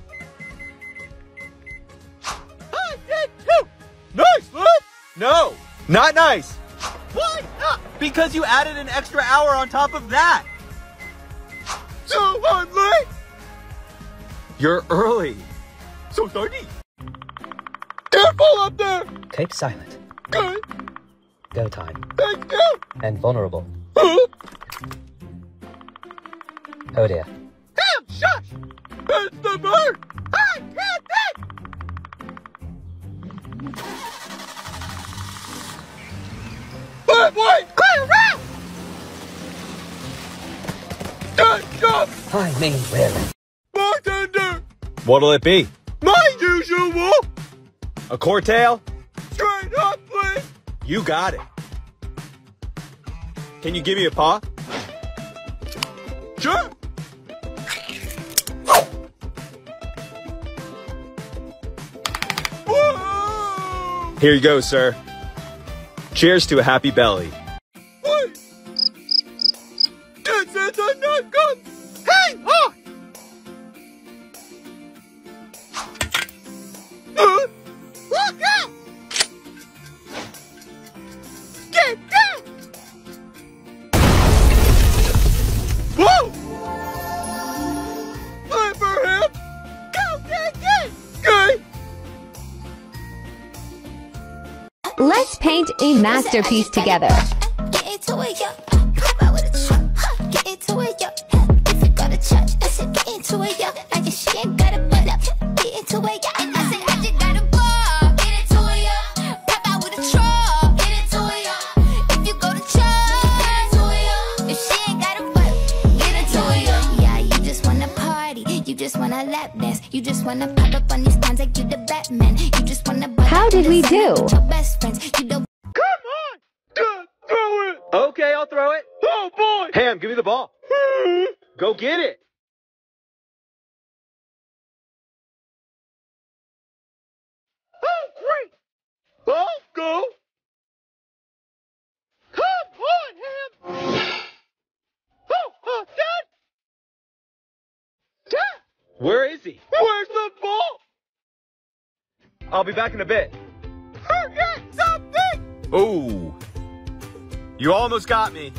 I did too! Nice, lad! No, not nice. Why not? Because you added an extra hour on top of that. So I'm late? You're early. So dirty. Careful up there! Keep silent. Okay. Go time. Thank you! And vulnerable. Huh? Oh dear. Damn, shush! It's the bird! I can't think! Bad boy! Clear around! Good job! I mean, really. Bartender! What'll it be? blue wall? A cortail? Straight up, please. You got it. Can you give me a paw? Sure. Whoa! Here you go, sir. Cheers to a happy belly. Wait! This is a not good! Hey! Oh! Uh, look out! Get down! Whoa! Play for him! Go, get, get! Good! Let's paint a masterpiece together. Get into it, yo. Pop out with a truck. Get into it, yo. If you go to church, I said get into it, yo. I just she ain't got a butt up. Get into it, yo. I said I just got a ball. Get into it, yo. Pop out with a truck. Get into it, yo. If you go to church, get into it, yo. If she ain't got a butt, get into it, yo. Yeah, you just wanna party. You just wanna lap dance. You just wanna pop up on these cons like you the Batman. You just wanna. How did we do? Your best friends. You don't. Come on! Just throw it! Okay, I'll throw it. Oh, boy! Ham, give me the ball. Go get it. Oh, great! I'll go! Come on, Ham! Oh, uh, Dad! Dad! Where is he? Where's the ball? I'll be back in a bit. Forget something! Ooh. You almost got me.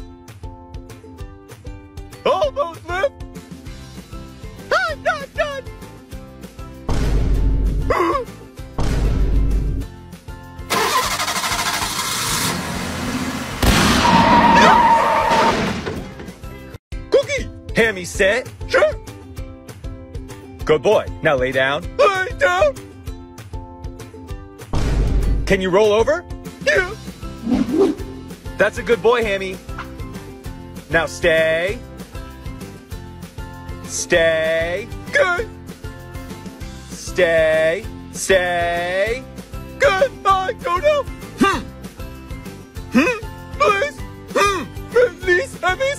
Almost left! I'm not done! Cookie! Hammy set. Sure! Good boy. Now lay down. Lay down! Can you roll over? Yeah! That's a good boy, Hammy. Now stay. Stay. Good! Stay. Stay. Good! I don't know! Hmm. Hmm? Please! Hmm! Release Hammy!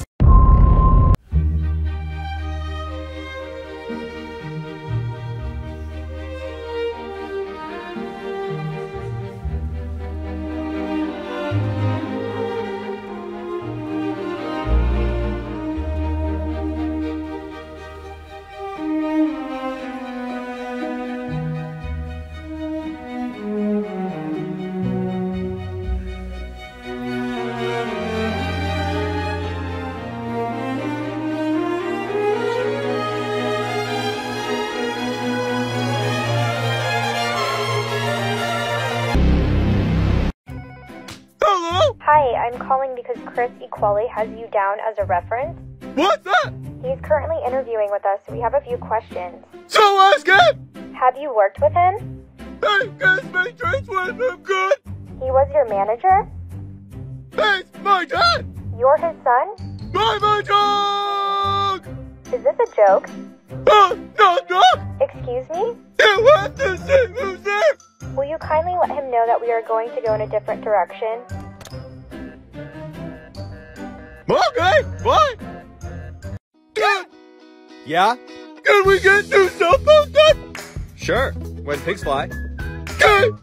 Hi, I'm calling because Chris Equali has you down as a reference. What's that? He's currently interviewing with us, so we have a few questions. So ask him! Have you worked with him? I guess my drinks with him good! He was your manager? He's my dad! You're his son? My, my dog! Is this a joke? Uh, no, no! Excuse me? You have to say who's there! Will you kindly let him know that we are going to go in a different direction? Okay, fine! Good! Yeah? Can we get new cell phones then? Sure. When pigs fly. Good!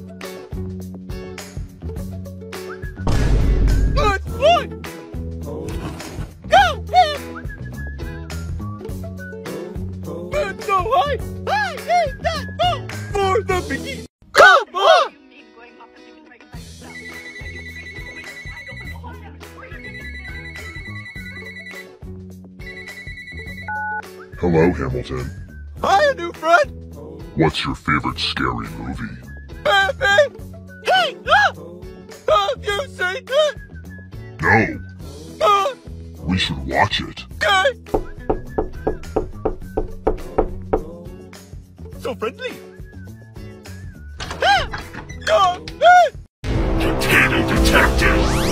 Let's fly! Go, him! But so high, I need that phone for the biggie! Come on! Hello, Hamilton. Hi, new friend! What's your favorite scary movie? Baby! Hey, no! Have you seen it? No. Uh, We should watch it. okay! So friendly! Ah! Come in! Potato Detective!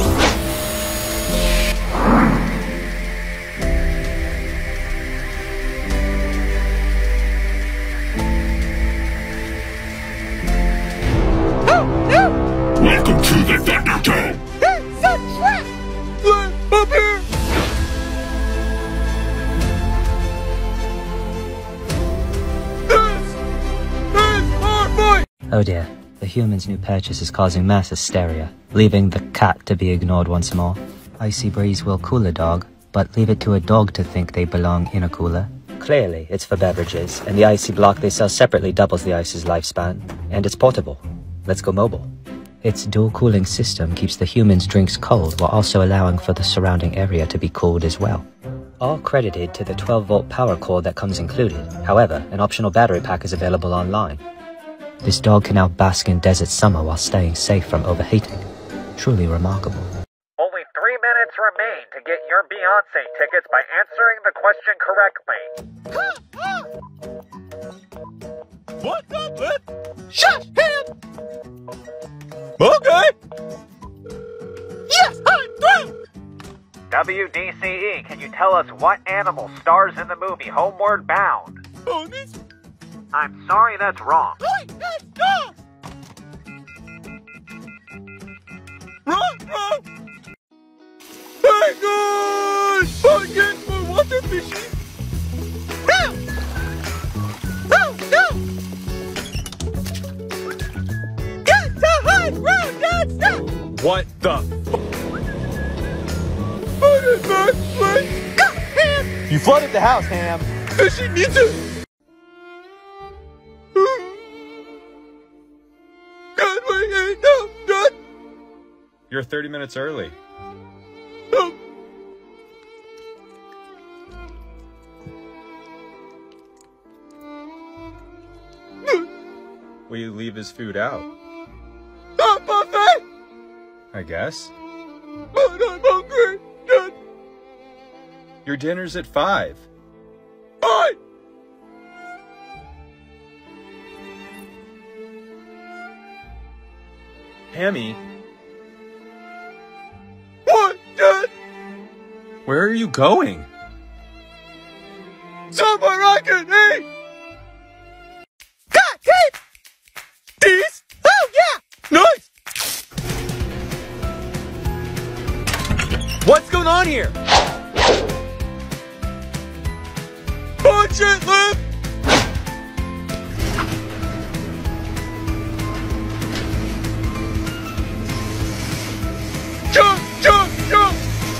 Oh dear, the human's new purchase is causing mass hysteria, leaving the cat to be ignored once more. Icy Breeze will cool a dog, but leave it to a dog to think they belong in a cooler. Clearly, it's for beverages, and the icy block they sell separately doubles the ice's lifespan, and it's portable. Let's go mobile. Its dual cooling system keeps the human's drinks cold while also allowing for the surrounding area to be cooled as well. All credited to the twelve volt power cord that comes included. However, an optional battery pack is available online. This dog can now bask in desert summer while staying safe from overheating. Truly remarkable. Only three minutes remain to get your Beyonce tickets by answering the question correctly. What's up, Lip? Shut him! Okay! Yes, I'm through! W D C E, can you tell us what animal stars in the movie Homeward Bound? Ponies? I'm sorry, that's wrong. Wait, that's dog! Wrong, wrong! Hey guys! Again for water fishing! No! No, no! Get the high road, that's that! What the f- Put it back, please! Go, Ham! You flooded the house, Ham! Fishing needs it! Can we eat now, Dad? You're thirty minutes early. No. Will you leave his food out? Not buffet! I guess. But I'm hungry, Dad. Your dinner's at five. Fine! Hammy, What, Dad? where are you going? Somewhere I can eat! Got it! These? Oh, yeah! Nice! What's going on here? Punch it, Lip! Jump, jump, jump!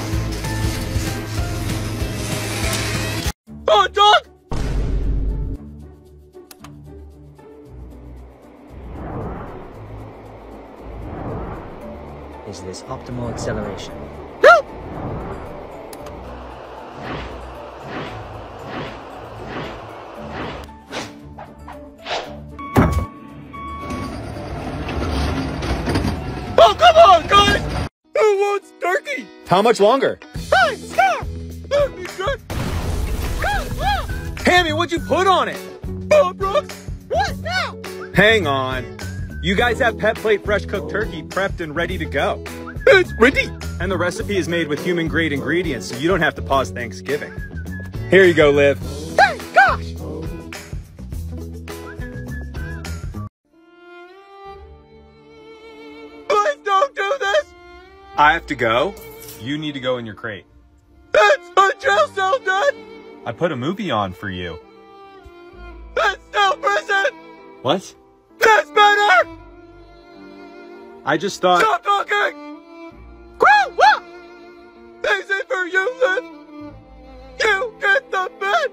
Oh, dog! Is this optimal acceleration? Nope! Oh, come on, guys! Who wants turkey? How much longer? Hey, stop! Let me get... Hammy, what'd you put on it? Bob Rocks! What now? Hang on. You guys have Pet Plate fresh cooked turkey prepped and ready to go. It's ready! And the recipe is made with human grade ingredients, so you don't have to pause Thanksgiving. Here you go, Liv. Hey, gosh! Please don't do this! I have to go. You need to go in your crate. That's my jail cell, Dad! I put a movie on for you. That's no prison! What? That's better! I just thought... Stop talking! Grow up! This is for you, Liv! You get the bed!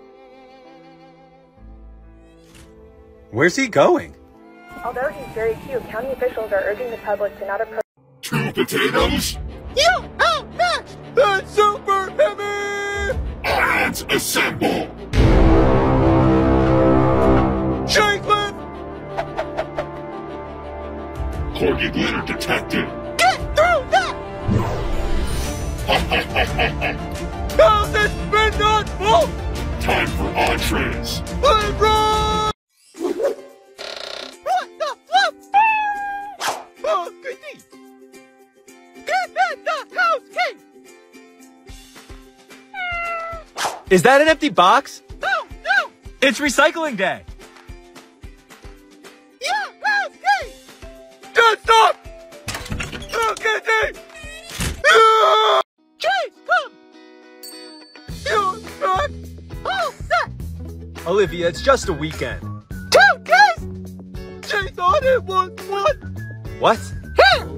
Where's he going? Although he's very cute, county officials are urging the public to not approach. Two potatoes? You outmatched the super heavy! Hands assemble! Shake, Liv! Corgi glitter detected. Get through that! How's this been not full? Time for entrees. Live run! What the flip? Oh, goody! Get in the house, King! Is that an empty box? No, no! It's recycling day. Yeah, house, King! Don't stop! Oh, Kitty! Ah! Chase, come! You're back! All set! Olivia, it's just a weekend. Two keys! She thought it was what? What? Here!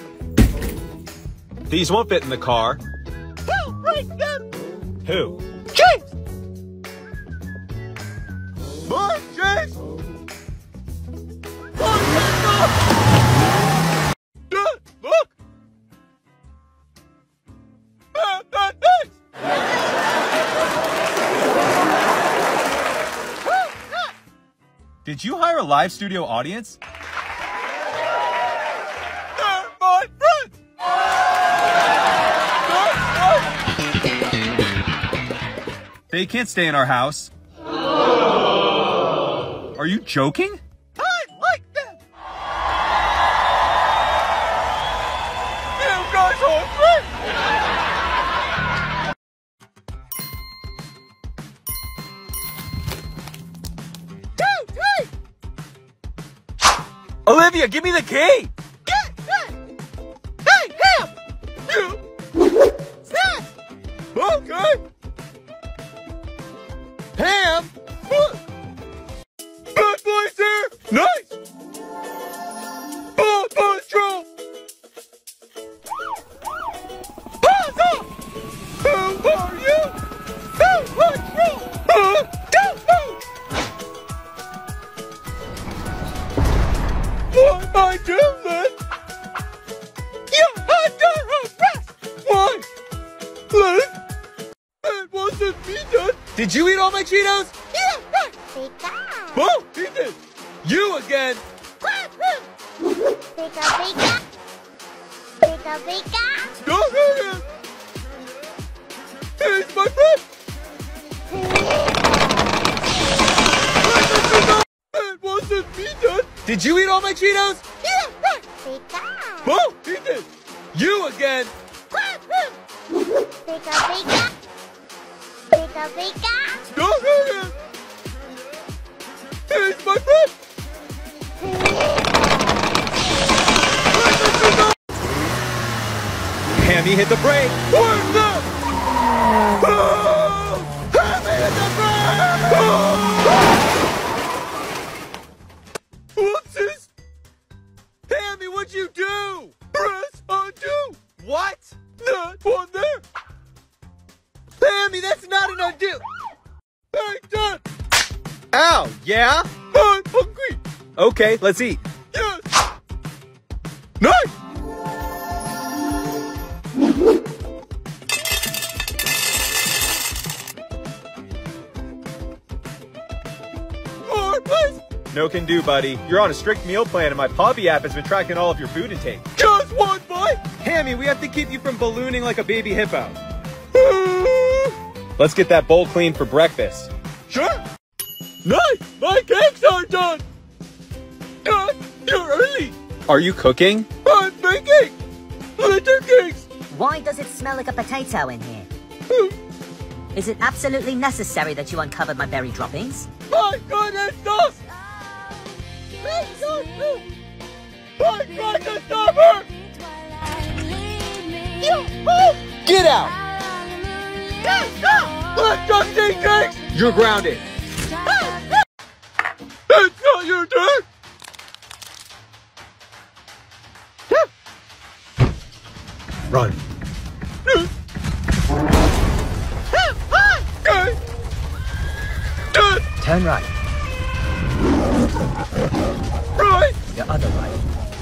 These won't fit in the car. Who breaks them? Who? James! My James! What the? Dad, look! Bad, bad things! Did you hire a live studio audience? They're my friends! They can't stay in our house. Are you joking? I like them! You guys are great! Two, three! Olivia, give me the key! Get that! Hey, Ham! You! Snap! Okay! Ham! What? Bad boys here! Nice! Paw Patrol! Paws up! Who are you? Paw Patrol! Uh, don't move! What am I doing? You're under arrest! Why? Liz? That wasn't me, Dad! Did you eat all my Cheetos? Yeah, right! Oh, he did! You again! Pika pika. Pika pika. Don't hurt him! He's my friend! That wasn't me, Dad! Did you eat all my Cheetos? Yeah, right! Pika. Oh, he did! You again! Pika pika. Pika pika. Don't hurt him! He's my friend! Hammy hit the brake! Where's that? Oh! Hammy hit the brake! Oh! Whoopsies! Hammy, what'd you do? Press undo! What? That one there! Hammy, that's not an undo! Hey, Dad! Ow, yeah? I'm hungry! Okay, let's eat. Yes! Nice! More, please! No can do, buddy. You're on a strict meal plan and my Poppy app has been tracking all of your food intake. Just one bite! Hammy, we have to keep you from ballooning like a baby hippo. Let's get that bowl clean for breakfast. Sure! Nice! My cakes are done! Dad, you're early! Are you cooking? I'm baking! Glitter cakes! Why does it smell like a potato in here? Is it absolutely necessary that you uncovered my berry droppings? My goodness, sauce! I tried to stop her! You, oh! Get out! Yes, no! Let's just eat cakes! You're grounded. That's not your turn! Run. Okay. Dad! Turn right. Right! Your other right.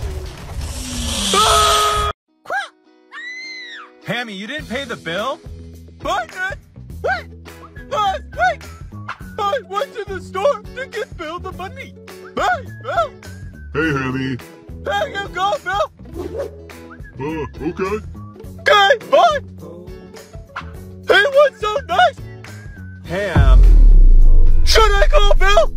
Ah! Hammy, you didn't pay the bill? I did! Wait! Last week! I went to the store to get Bill the money! Hey, Bill! Hey, Hammy. There you go, Bill! Uh, okay. Okay, bye! He was so nice! Ham. Should I call Bill?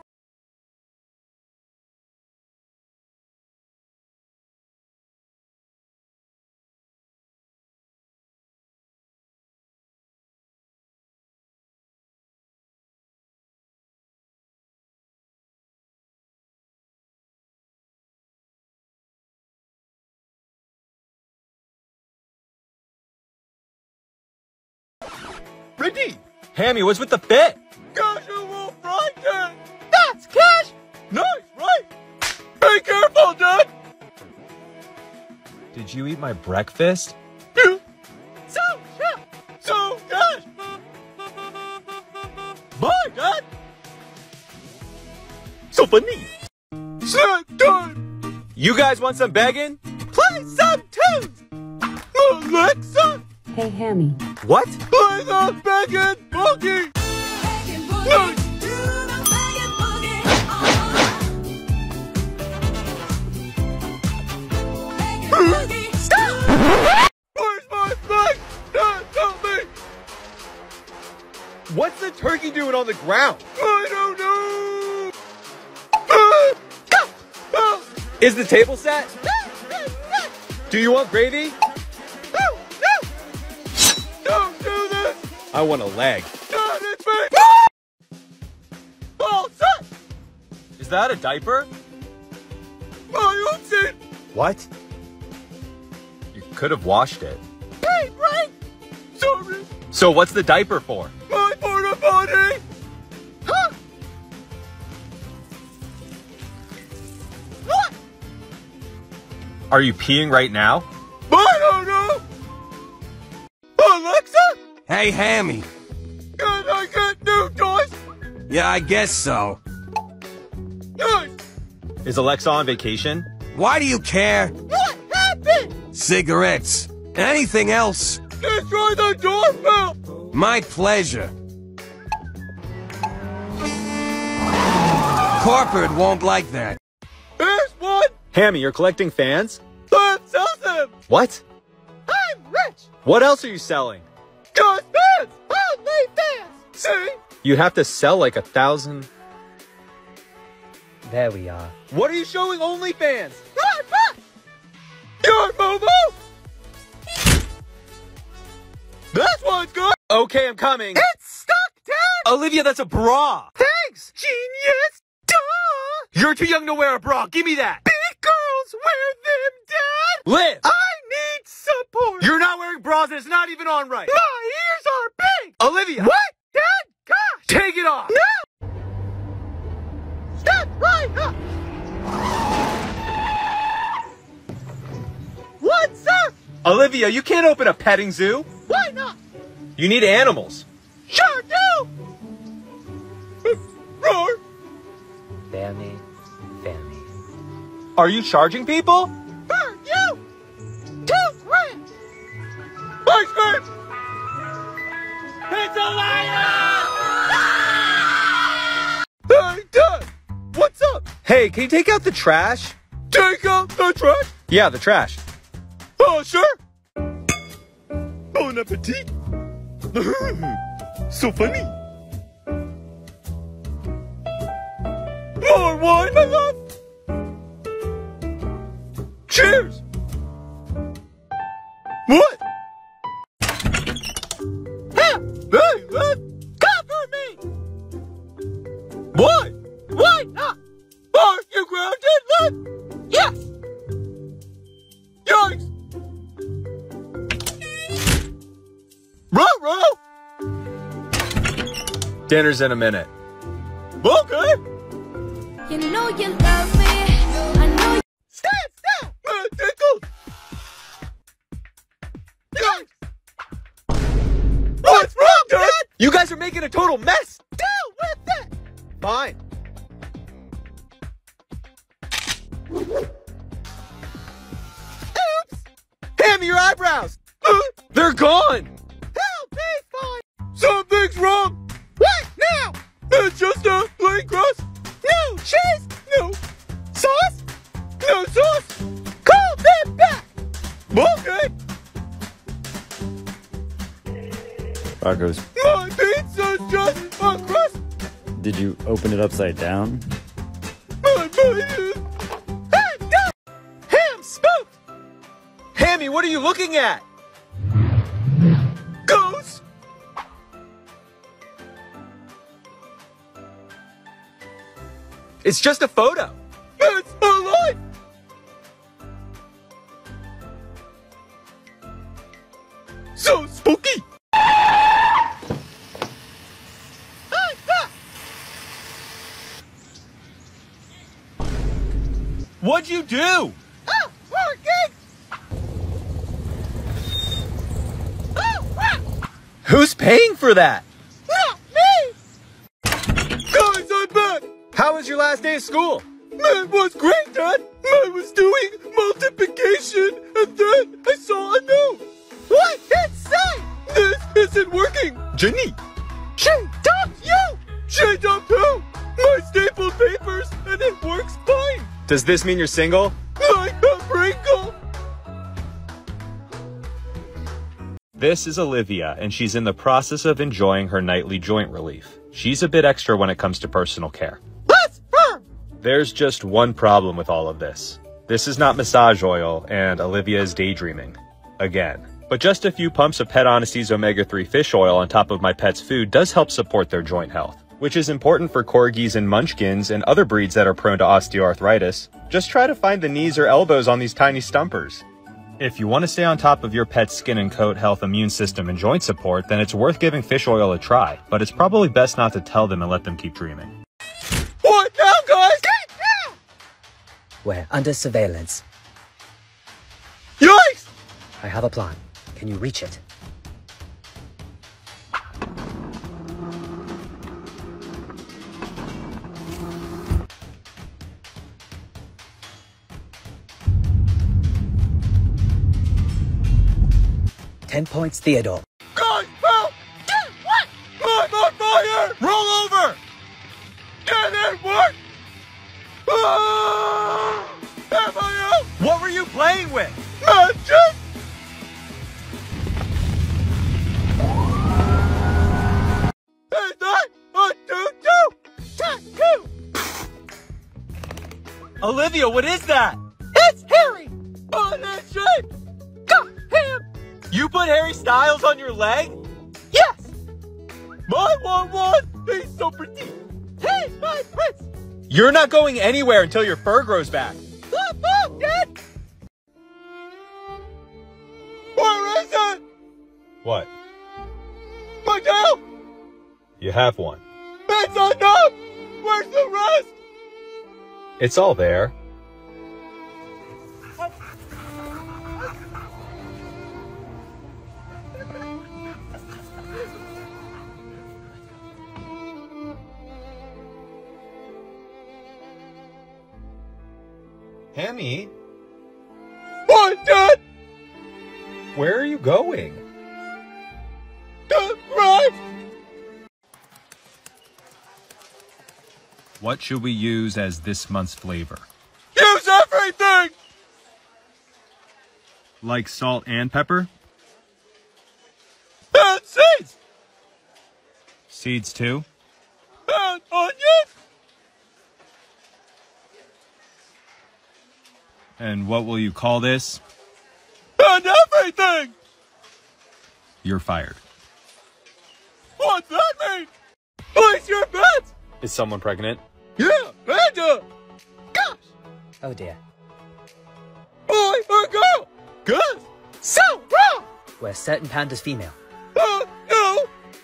Ready. Hammy, what's with the fit? Casual Friday! That's cash! Nice, right? Well done! Did you eat my breakfast? So, yeah, so good! Bye, Dad! So funny! Snack time! You guys want some begging? Play some tunes! Alexa! Hey, Hammy. What? Play the begging boogie! Hey. Stop! Where's my bag? Dad, help me! What's the turkey doing on the ground? I don't know! Is the table set? Do you want gravy? Don't do this! I want a leg. Dad, it's me! All set! Is that a diaper? My oopsie! What? You could have washed it. Hey, Frank! Sorry! So what's the diaper for? My porta potty! Huh? What? Are you peeing right now? I don't know! Alexa? Hey, Hammy. Can I get new toys? Yeah, I guess so. Nice! Is Alexa on vacation? Why do you care? What happened? Cigarettes. Anything else? Destroy the doorbell! My pleasure. Corporate won't like that. Here's one! Hammy, you're collecting fans? Let's sell them! What? I'm rich! What else are you selling? Just fans! Only fans! See? You have to sell like a thousand. There we are. What are you showing OnlyFans? Right back! Your Momo! That's what's good! Okay, I'm coming. It's stuck, Dad! Olivia, that's a bra! Thanks, genius! Duh! You're too young to wear a bra. Give me that. Big girls wear them, Dad! Liv! I need support! You're not wearing bras and it's not even on right. My ears are big! Olivia! What? Dad, gosh! Take it off! No! Stand right up! What's up? Olivia, you can't open a petting zoo. Why not? You need animals. Sure do! Roar! Bear me, bear me. Are you charging people? For you! Two grand! Ice cream! It's a lion! Hey, Dad! What's up? Hey, can you take out the trash? Take out the trash? Yeah, the trash. Oh, sure! Bon appetit! So funny! More wine, my love! Cheers! What? Ha! Hey, man! Cover me! Why? Why not? Are you grounded, lad? Yes! Yikes! Ruh-roh! Dinner's in a minute. Okay! You know you love me. I know you. Stand still! My tickles! Yikes! What's wrong, Dad? You guys are making a total mess. Deal with it! Fine. Oops! Hammy, your eyebrows. Uh, They're gone. Help me find... Something's wrong! What now? It's just a plain crust. No cheese! No sauce! No sauce! Call them back! Okay! Marcos, My pizza's just a crust! did you open it upside down? My mind Hey, Dad! Ham spooked! Hammy, what are you looking at? Ghost! It's just a photo. It's alive! So spooky! What'd you do? Oh, working! Oh, crap! Who's paying for that? Not me! Guys, I'm back! How was your last day of school? It was great, Dad! I was doing multiplication, and then I saw a note! What did it say? This isn't working! Jenny! She dumped you! She dumped who? My stapled papers, and it works fine! Does this mean you're single? Like a Pringle! This is Olivia, and she's in the process of enjoying her nightly joint relief. She's a bit extra when it comes to personal care. Let's firm! There's just one problem with all of this. This is not massage oil, and Olivia is daydreaming. Again. But just a few pumps of Pet Honesty's omega three fish oil on top of my pet's food does help support their joint health, which is important for corgis and munchkins and other breeds that are prone to osteoarthritis. Just try to find the knees or elbows on these tiny stumpers. If you want to stay on top of your pet's skin and coat health, immune system, and joint support, then it's worth giving fish oil a try, but it's probably best not to tell them and let them keep dreaming. What now, guys? Get down! We're under surveillance. Yikes! I have a plan. Can you reach it? Ten points, Theodore. Guys, help! Dude, what? I'm on fire! Roll over! Did it work? Ah! Am I out? What were you playing with? Magic! Is that a tutu? Tattoo! Olivia, what is that? It's Harry! On his shape! Got him! You put Harry Styles on your leg? Yes! My one was, he's so pretty. He's my prince! You're not going anywhere until your fur grows back. Look, look, Dad! Where is it? What? My tail! You have one. It's enough! Where's the rest? It's all there. Hammy? What, Dad? Where are you going? The right! What should we use as this month's flavor? Use everything! Like salt and pepper? And seeds! Seeds too? And onions! And what will you call this? And everything! You're fired. What's that mean? Place your bets! Is someone pregnant? Yeah, Panda! Gosh! Oh dear. Boy or girl? Good! So wrong! We're certain Panda's female. Uh, no!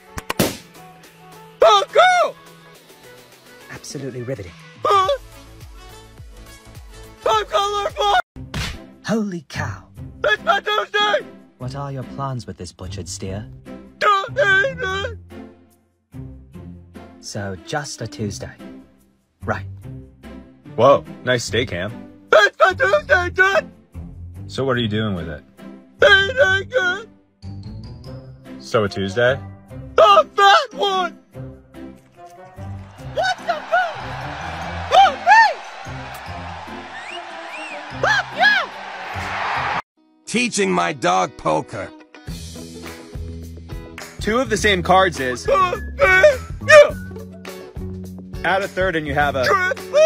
A girl! Absolutely riveting. Uh, I'm colorblind! Holy cow. It's my Tuesday! What are your plans with this butchered steer? Don't eat it! So, just a Tuesday. Right. Whoa, nice steak, Ham. It's my Tuesday, Dad! So what are you doing with it? Eating it! So a Tuesday? The fat one! What the fuck? Oh, me! Fuck you! Teaching my dog poker. Two of the same cards is... Uh, uh, yeah! Add a third and you have a... Triple!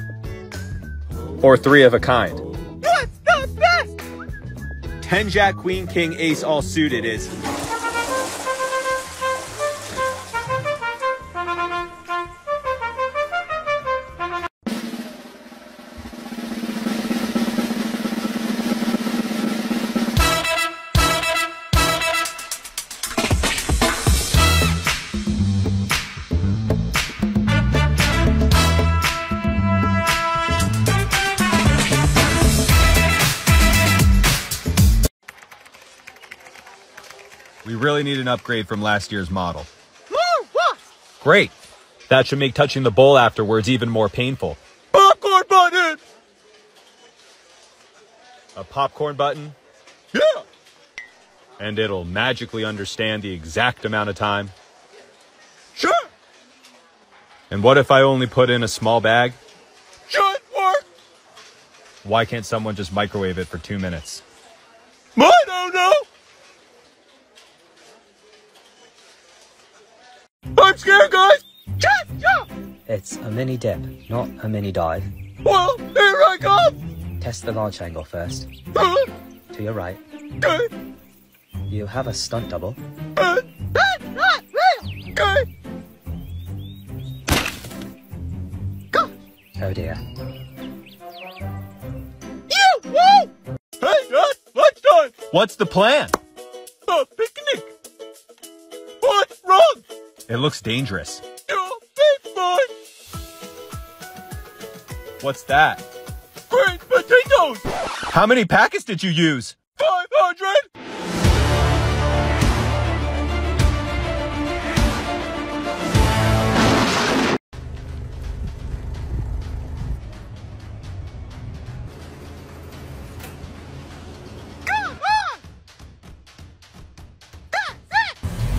Or three of a kind. What's the best? Ten jack, queen, king, ace, all suited is... We really need an upgrade from last year's model. More what? Great. That should make touching the bowl afterwards even more painful. Popcorn button! A popcorn button? Yeah! And it'll magically understand the exact amount of time? Sure! And what if I only put in a small bag? Should work! Why can't someone just microwave it for two minutes? I don't know! I'm scared, guys! Just jump! It's a mini dip, not a mini dive. Well, here I come! Test the launch angle first. Uh, To your right. okay. You have a stunt double. Uh, that's not real! Okay. Go! Oh dear. You won't! Hey, Dad, lunchtime! What's the plan? A picnic! What's wrong? It looks dangerous. You'll be fine! What's that? Great potatoes! How many packets did you use? five hundred! Come on! That's it!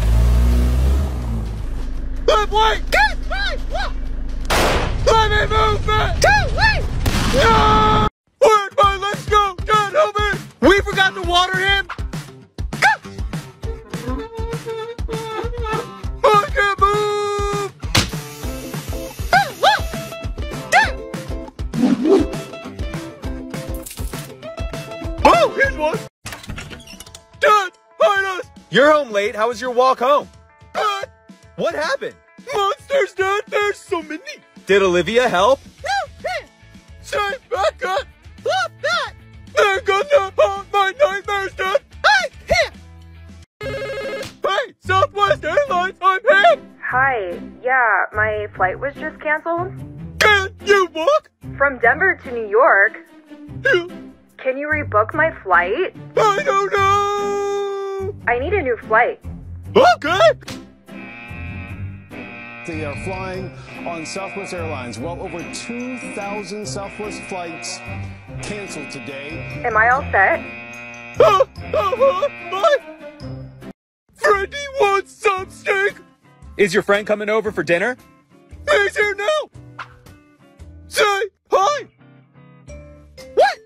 Let me get my walk! Let me move it! Too late! No! Where'd my legs go? Dad, help me! We forgot to water him! I can't move! Oh, here's one! Dad, hide us! You're home late. How was your walk home? Dad! What happened? Monsters, Dad! There's so many! Did Olivia help? No! Stay back up! Stop that! They're gonna haunt my nightmares, Dad! I can't! Hey, Southwest Airlines, I'm here! Hi. Yeah, my flight was just canceled. Can you walk? From Denver to New York. You... Can you rebook my flight? I don't know! I need a new flight. Okay! They are flying on Southwest Airlines. Well over two thousand Southwest flights canceled today. Am I all set? Uh, uh, my... Freddy wants some steak! Is your friend coming over for dinner? He's here now! Say hi! What?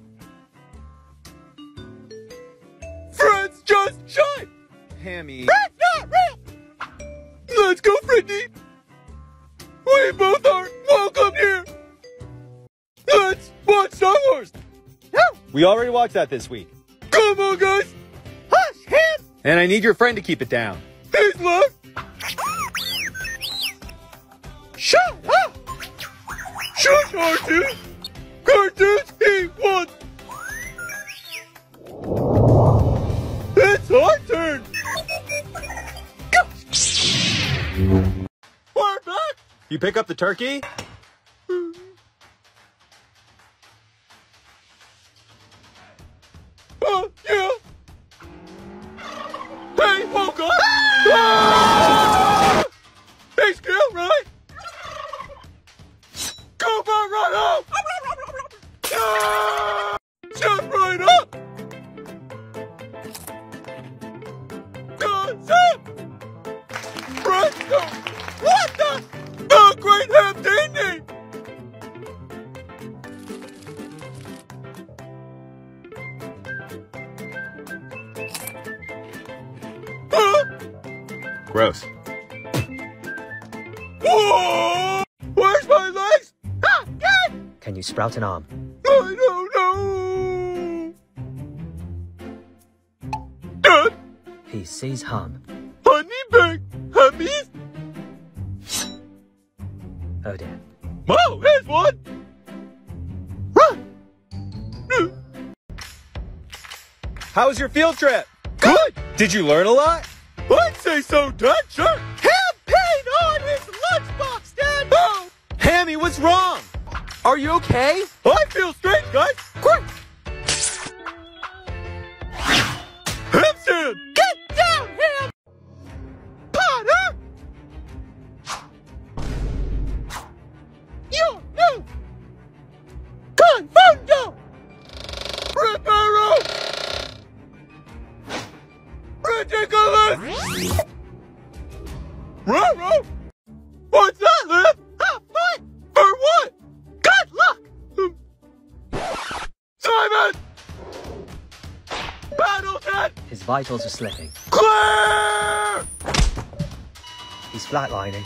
Friends just shy! Hammy. That's not real! Let's go, Freddy! We both are welcome here! Let's watch Star Wars! We already watched that this week. Come on, guys! Hush him! And I need your friend to keep it down. He's left! Shut up! Shush, R two! Cartoons he wants! It's our turn! We're back! You pick up the turkey? Uh, yeah. Hey, woke up! Ah! Hey, skill, right? Go for run up! Ah! Just right up! Guns up! Right up! What the? The great Hamdini! Huh? Gross. Whoa! Where's my legs? Ah, God! Can you sprout an arm? I don't know. Dad, He sees harm. honey bag, Hammies. Oh dear. Oh, here's one. Huh. How was your field trip? Good. Did you learn a lot? I'd say so, Dad. Sure. Have paint on his lunchbox, Dad. Oh, Hammy, what's wrong? Are you okay? I feel strange, guys. Quick. Hamstand. Get down, this? Ruh-roh! What's that, Liv? Have fun! For what? Good luck! Simon! Battlehead! His vitals are slipping. Clear! He's flatlining.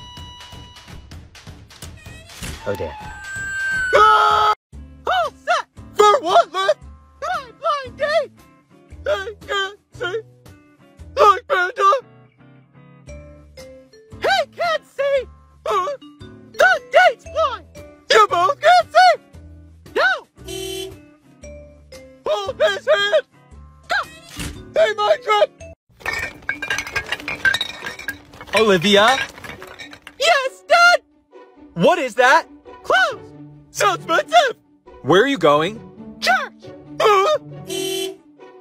Oh dear. Ah! All set! For what, Liv? My blind date! They can't see like Panda! He can't see! Uh, the date's blind! You both can't see! No! Hold his hand! Go! Hey, my trip! Olivia? Yes, Dad! What is that? Clothes! Suspensive! Where are you going? Church! Uh, Peace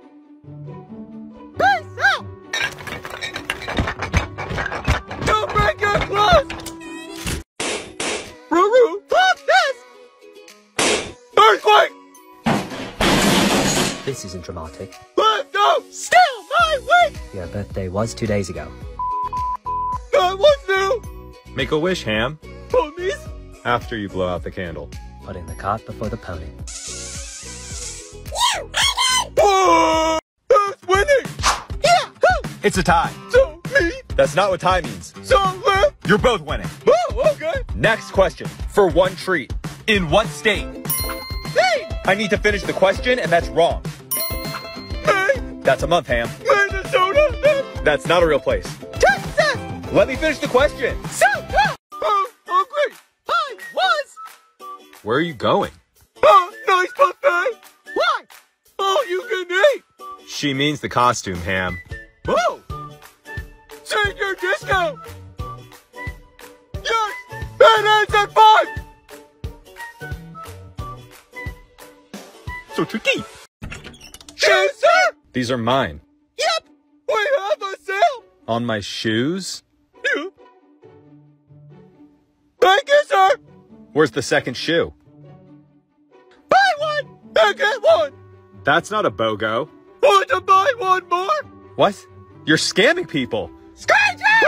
out! Don't break your clothes! Ruru, fuck this! Earthquake! This isn't dramatic. Let go! Still my weight! Your birthday was two days ago. That was new! Make a wish, Ham. Ponies? After you blow out the candle. Putting the cart before the pony. Whoa! Who's winning? Yeah! Who? It's a tie. So me? That's not what tie means. So Liv? You're both winning. Oh, okay. Next question. For one treat. In what state? Hey! I need to finish the question, and that's wrong. Hey! That's a month, Ham. Minnesota, then? That's not a real place. Texas! Let me finish the question. South! Oh, hungry! I was! Where are you going? Oh, nice buffet! Why? All you can eat! She means the costume, Ham. Oh! Senior discount! Yes! That ends at five! So tricky. Yes, sir! These are mine. Yep! We have a sale! On my shoes? Yep. Thank you, sir! Where's the second shoe? Buy one and get one! That's not a BOGO. Want to buy one more? What? You're scamming people. Scratch it!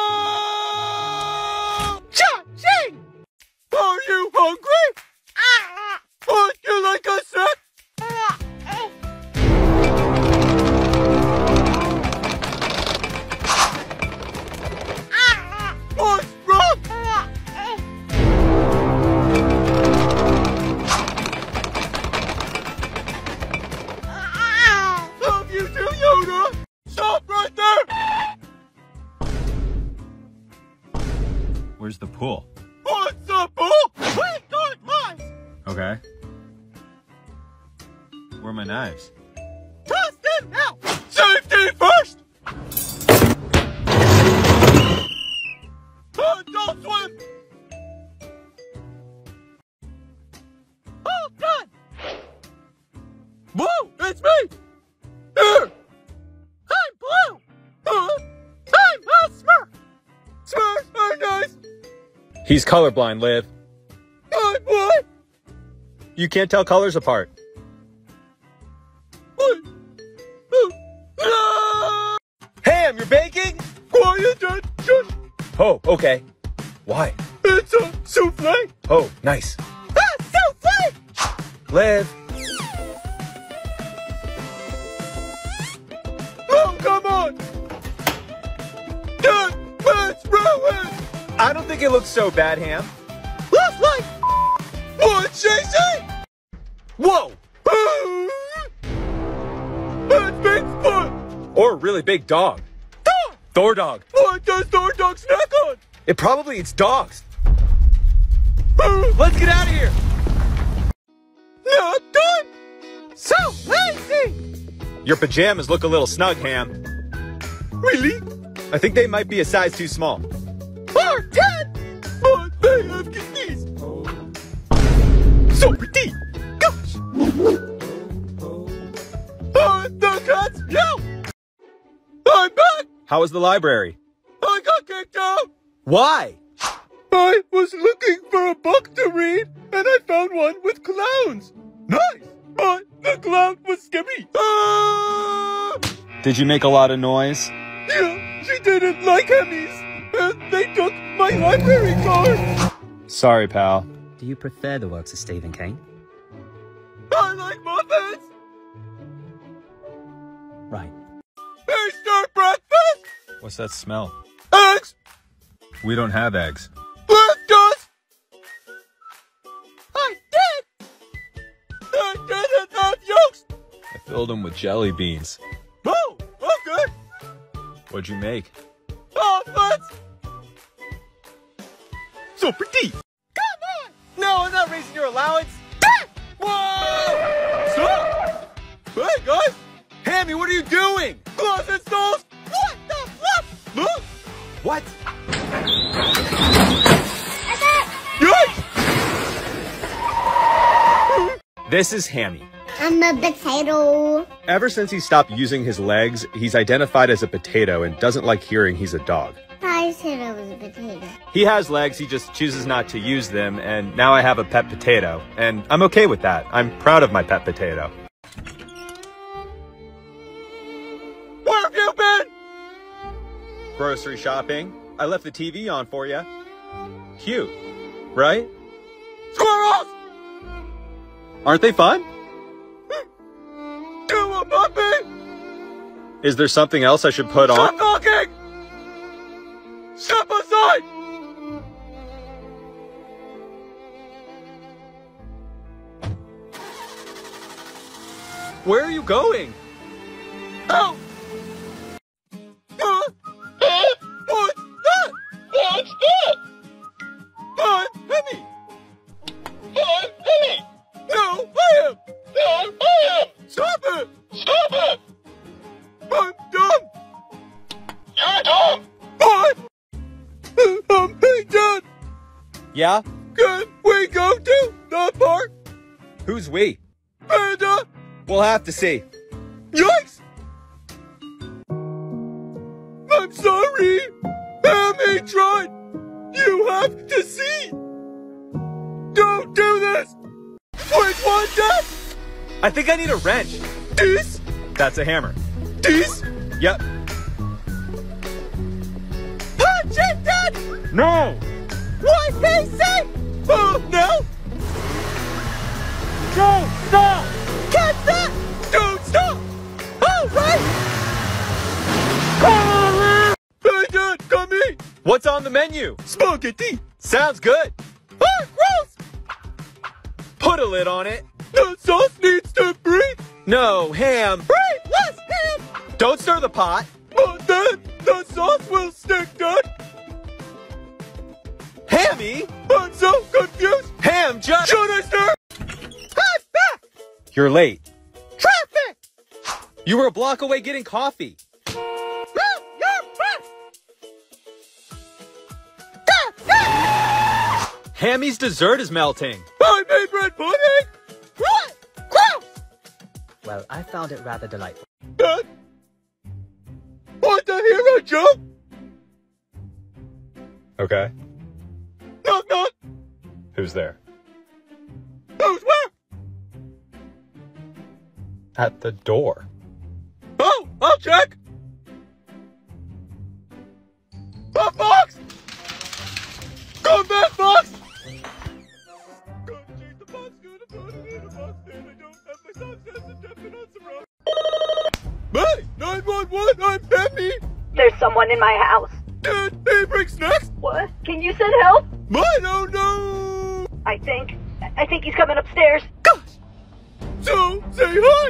Oh! Cha-ching! Are you hungry? Ah! Would you like a sip? What's wrong? Love you too, Yoda! Stop right there! Where's the pool? What's the pool? We got mice! Okay. Where are my knives? Toss them out! Safety first! Adult swim! All done! Whoa, it's me! Here! I'm blue! Uh, I'm a Smurf! Smurfs are nice! He's colorblind, Liv. I'm what? You can't tell colors apart. What? Uh, ah! Ham, you're baking? Quiet, Dad! Shush! Oh, okay. Why? It's a souffle! Oh, nice. Ah, souffle! Liv. Oh, come on! Dad, let's ruin! I don't think it looks so bad, Ham. Looks like... What'd she say? Whoa! That's Bigfoot! Or a really big dog. Dog! Thor dog. What does Thor dog snack on? It probably eats dogs. Let's get out of here! Not done! So lazy! Your pajamas look a little snug, Ham. Really? I think they might be a size too small. Or ten! But they have kidneys! So pretty! Gosh! Uh, the cats yell! I'm back! How was the library? I got kicked out! Why? I was looking for a book to read, and I found one with clowns. Nice! But the clown was scary. Ah! Did you make a lot of noise? Yeah, she didn't like Emmys, and they took my library card. Sorry, pal. Do you prefer the works of Stephen King? I like muffins. Right. Hey, start breakfast. What's that smell? Eggs. We don't have eggs. Lactose. I did. I didn't have yolks. I filled them with jelly beans. Oh, okay. What'd you make? Omelets. So pretty. Come on. No, I'm not raising your allowance. Whoa! Stop! Hey, guys! Hammy, what are you doing? Closet stalls! What the flip? Look! What? Yikes! This is Hammy. I'm a potato. Ever since he stopped using his legs, he's identified as a potato and doesn't like hearing he's a dog. I said I was a potato. He has legs, he just chooses not to use them, and now I have a pet potato. And I'm okay with that. I'm proud of my pet potato. Where have you been? Grocery shopping. I left the T V on for you. Cute, right? Squirrels! Aren't they fun? You a puppy? Is there something else I should put Stop on? talking! Step aside! Where are you going? Help! Uh, uh, what's that? What's that? I'm Hammy! I'm Hammy! No, I am! No, I am! Stop it! Stop it! I'm dumb! You're dumb! What? Um, hey, Dad! Yeah? Can we go to the park? Who's we? Panda! We'll have to see. Yikes! I'm sorry! Hammy tried! You have to see! Don't do this! Which one, Dad? I think I need a wrench. This? That's a hammer. This? Yep. Punch it, Dad! No! What he say? Oh, no! Don't stop! Catch that! Don't stop! All right! Hey, Dad, come eat! What's on the menu? Spaghetti! Sounds good. Oh, gross! Put a lid on it. The sauce needs to breathe! No, ham. Breathe less, Ham! Don't stir the pot. But then the sauce will stick, Dad! Hammy? I'm so confused! Ham, just... Should I stir? I'm back! You're late. Traffic! You were a block away getting coffee. No, you're back! Ah, ah! Hammy's dessert is melting. I made red pudding! What? Gross! Well, I found it rather delightful. Dad? Want to hear a joke? Okay. Knock, knock! Who's there? Who's where? At the door. Oh, I'll check! A fox! Come back, fox! Gonna change the box, gonna put it in a box, and I don't have my socks as a jumping on some rocks. Hey, nine one one, I'm Hammy! There's someone in my house. Dad, hey, bring snacks? What? Can you send help? I don't know! I think. I think he's coming upstairs. Gosh! So, say hi!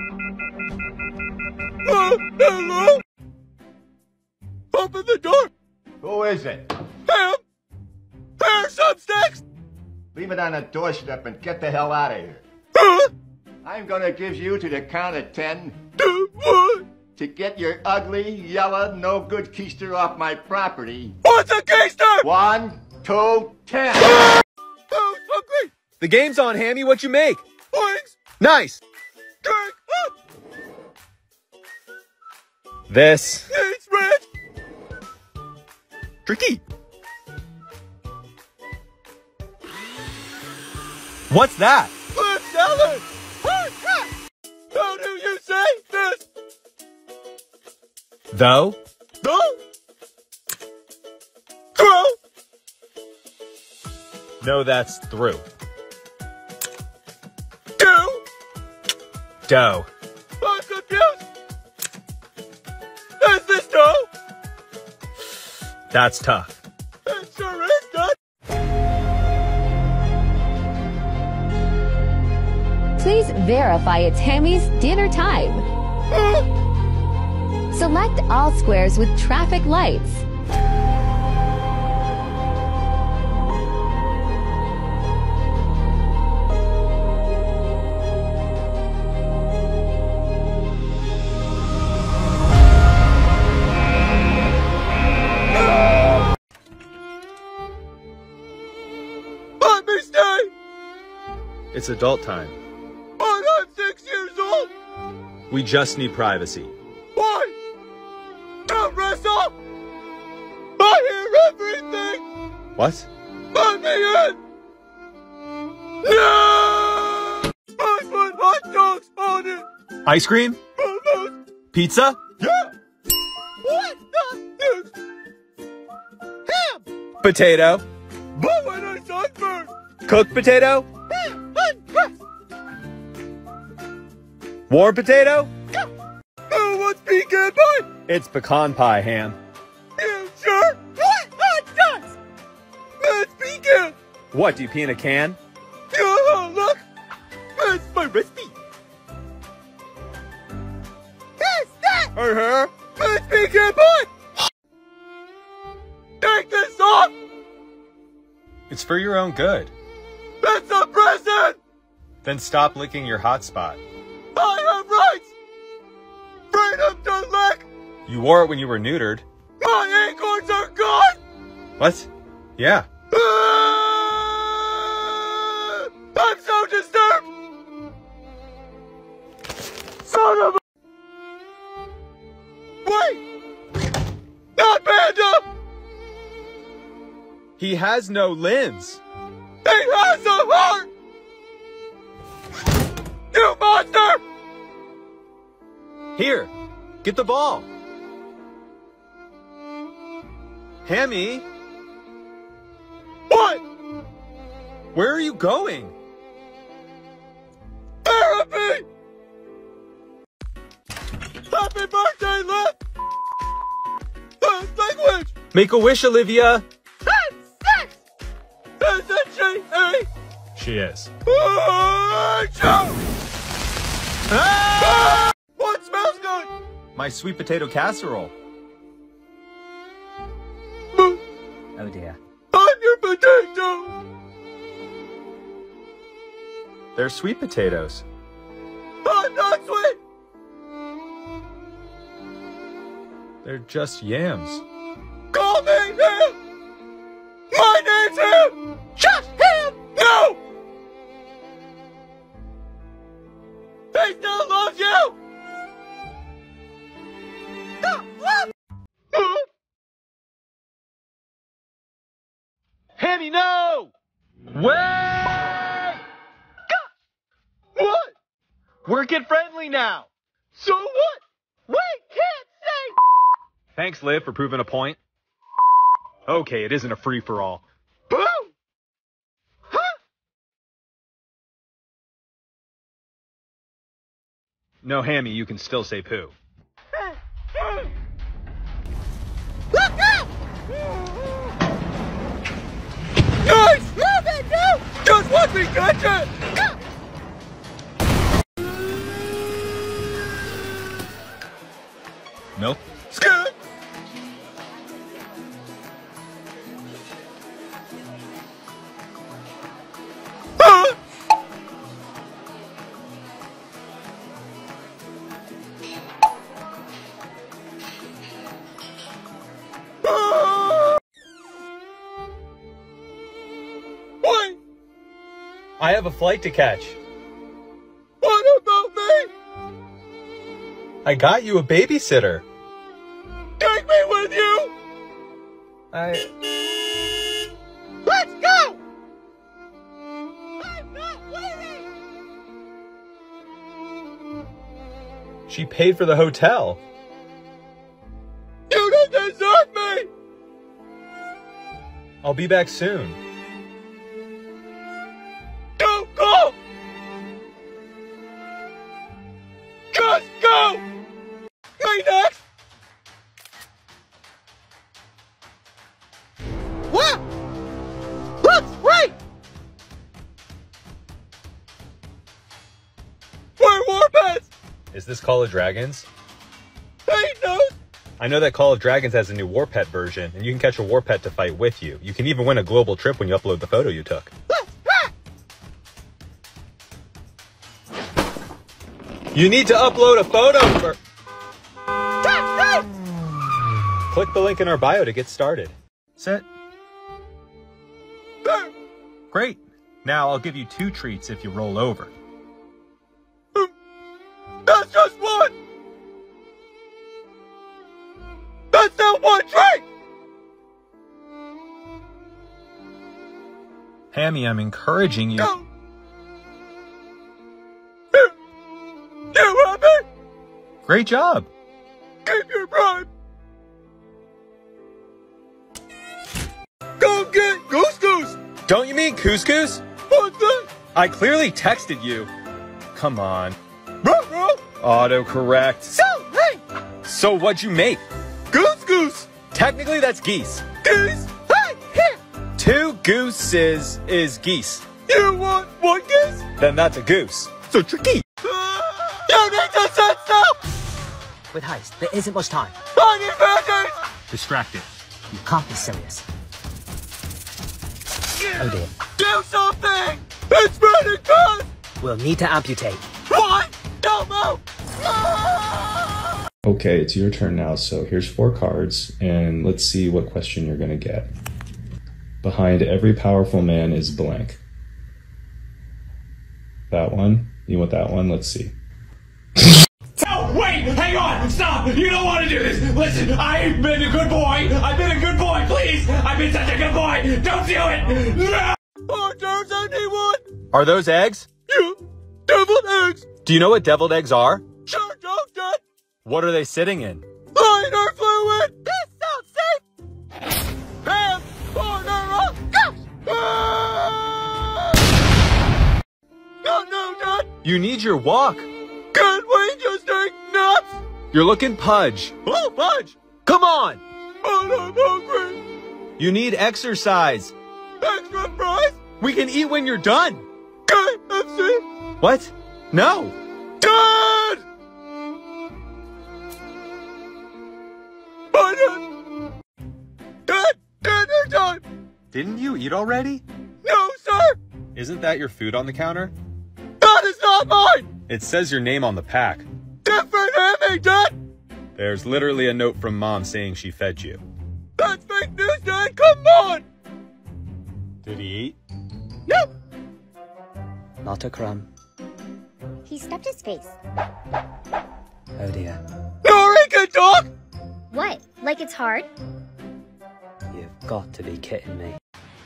Uh, hello? Open the door! Who is it? Ham! Here's some snacks! Leave it on the doorstep and get the hell out of here. Huh? I'm gonna give you to the count of ten Do what? to get your ugly, yellow, no good keister off my property. What's a keister? One, two, ten. Ah! Oh, hungry! The game's on, Hammy. What you make? Wings! Nice. Drink up! This. It's red! Tricky. What's that? Flip salad! How do you say this? Though? No, that's through. Do? Dough. I'm confused. Is this dough? That's tough. It sure is good. Please verify it's Hammy's dinner time. Select all squares with traffic lights. Let me stay. It's adult time. But I'm six years old. We just need privacy. Why? Don't wrestle. I hear everything. What? Let me in. No! I put hot dogs on it. Ice cream? Almost. Pizza? Yeah. What the deuce? Ham. Potato? But when I sunburn. Cooked potato? Ham uncrust. Warm potato? Oh, what's pecan pie? It's pecan pie, Ham. You sure? What hot dogs? That's pecan. What, do you pee in a can? Oh, look. That's my recipe. What's that? Uh-huh. That's pecan pie. Take this off. It's for your own good. It's a present. Then stop licking your hot spot. I have rights. Freedom to lick. You wore it when you were neutered. My acorns are gone. What? Yeah. Ah! I'm so disturbed. Son of a... Wait. Not Panda. He has no limbs. He has a heart. You monster. Here, get the ball. Hammy? What? Where are you going? Therapy! Happy birthday, Liv! Uh, language! Make a wish, Olivia. That's sex! Isn't she a... She is. Uh, ah! What smells good? My sweet potato casserole. Oh dear. I'm your potato! They're sweet potatoes. I'm not sweet! They're just yams. Call me him! My name's him! Shut him! No! He still loves you! Hammy, no! Wait! What? We're kid friendly now. So what? We can't say... Thanks, Liv, for proving a point. Okay, it isn't a free-for-all. Boom! Huh? No, Hammy, you can still say poo. Look out! Nice! Move it, no! Just let me catch it! Milk? Scoot! Huh? Ah! Wait! I have a flight to catch. What about me? I got you a babysitter. Take me with you! I... Let's go! I'm not leaving! She paid for the hotel. You don't deserve me! I'll be back soon. Is this Call of Dragons? Hey, no! I know that Call of Dragons has a new War Pet version, and you can catch a War Pet to fight with you. You can even win a global trip when you upload the photo you took. You need to upload a photo for... Click the link in our bio to get started. Set. Great. Now I'll give you two treats if you roll over. That's just one! That's not one treat! Hammy, I'm encouraging you. No. You have it? Great job. Keep your bribe. Go get Goose Goose! Don't you mean couscous? What's that? I clearly texted you. Come on. Bro, bro! Autocorrect. So, hey! So what'd you make? Goose Goose! Technically, that's geese. Geese? Hey, here! Two gooses is geese. You want one goose? Then that's a goose. So tricky. You need to sit still! With Heist, there isn't much time. I need bandage! Distracted. You can't be serious. Oh dear. Do something! It's running fast! We'll need to amputate. What? Don't move! Okay, it's your turn now, so here's four cards, and let's see what question you're gonna get. Behind every powerful man is blank. That one? You want that one? Let's see. Oh, wait! Hang on! Stop! You don't want to do this! Listen, I've been a good boy! I've been a good boy, please! I've been such a good boy! Don't do it! No! Oh, there's anyone? Are those eggs? Yeah, deviled eggs! Do you know what deviled eggs are? Sure don't, Dad! What are they sitting in? Lighter fluid! This sounds safe! Bam! Corner up! Go! Ah! No, no, Dad! You need your walk. Can't we just take naps? You're looking pudge. Oh, Pudge! Come on! But I'm hungry! You need exercise. Extra fries? We can eat when you're done. K F C? What? No. Dad! Bye, Dad! Dad! Dinner time! Didn't you eat already? No, sir! Isn't that your food on the counter? That is not mine! It says your name on the pack. Different Hammy, Dad! There's literally a note from Mom saying she fed you. That's fake news, Dad! Come on! Did he eat? No! Not a crumb. He stepped his face. Oh dear. No, he can talk! What? Like it's hard? You've got to be kidding me.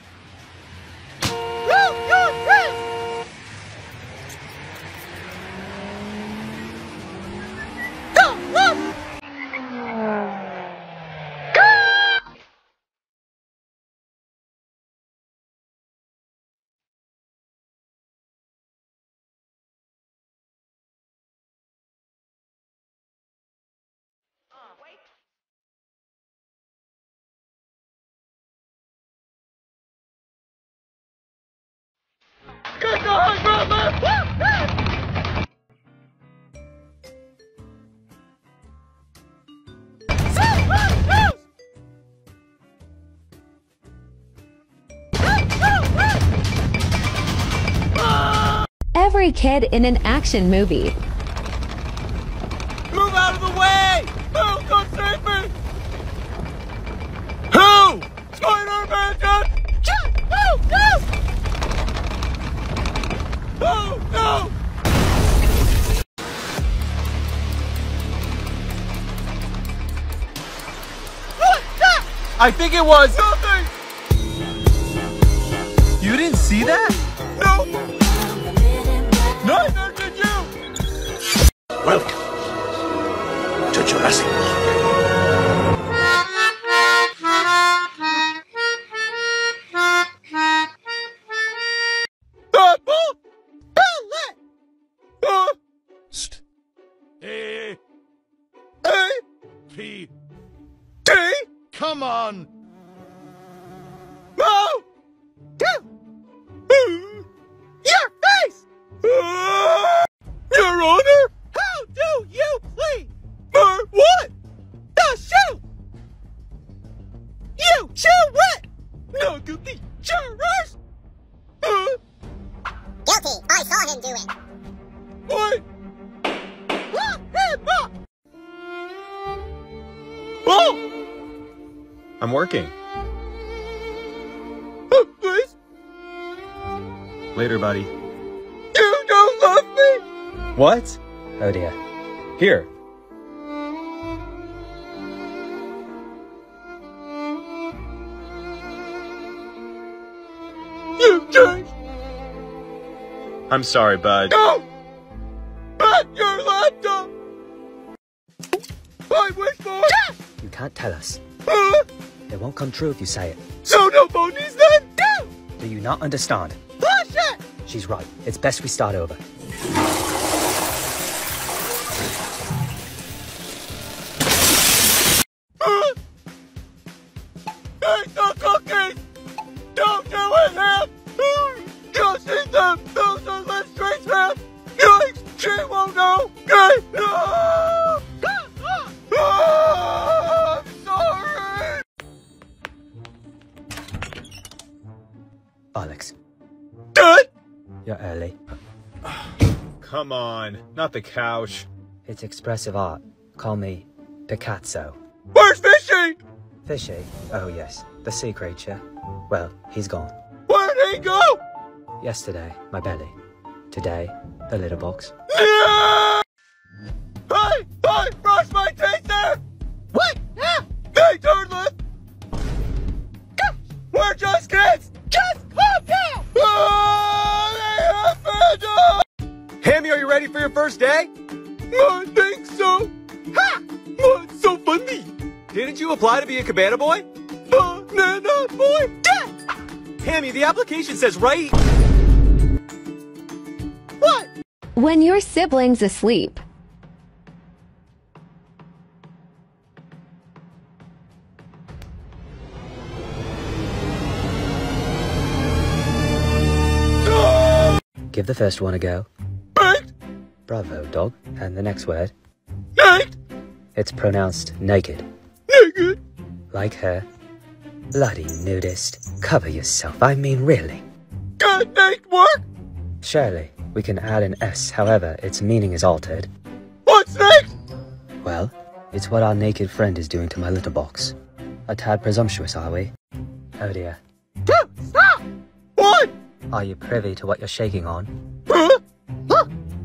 No, you're free! Go, look! Get the high ground, man! Every kid in an action movie. Move out of the way! Who come save me? Who? Spider-Man, Dad! No, no! Oh, no! What's that? I think it was... Nothing! You didn't see that? No! Neither did you! Welcome to Jurassic Park. Apple! Pellet! Uh... St. A. A. P. T. Come on! Oh! Two! Your face! Uh, Your Honor! How do him do it. What? Oh! I'm working. Oh, please? Later, buddy. You don't love me? What? Oh dear. Here. You changed. I'm sorry, bud. No! Back your laptop! I wish for... You can't tell us. Huh? It won't come true if you say it. So no ponies then? No! Do you not understand? Bullshit! She's right. It's best we start over. Huh? Eat the cookies! Don't do it, Ham! Just eat them! Those are Liz Street's Ham! Yikes! She won't know! Okay? No! Oh, I'm sorry! Alex, Dad? you're early. Come on, not the couch. It's expressive art. Call me Picasso. Where's Fishy? Fishy? Oh yes, the sea creature. Well, he's gone. Where'd he go? Yesterday, my belly. Today, the litter box. Yeah! Hey! Hey! Brush my teeth there! What? Yeah! Hey, turtlet! We're just kids! Just calm down! Oh, they have fed. Hammy, are you ready for your first day? I think so. Ha! What's so funny? Didn't you apply to be a cabana boy? Banana boy? Yeah! Hammy, the application says right... What? When your sibling's asleep. Give the first one a go. Baked. Bravo, dog. And the next word. Naked. It's pronounced naked. Naked. Like her. Bloody nudist. Cover yourself. I mean, really. Can naked work? Surely, we can add an S, however, its meaning is altered. What's next? Well, it's what our naked friend is doing to my litter box. A tad presumptuous, are we? Oh dear. Stop! What? Are you privy to what you're shaking on? Huh? Huh?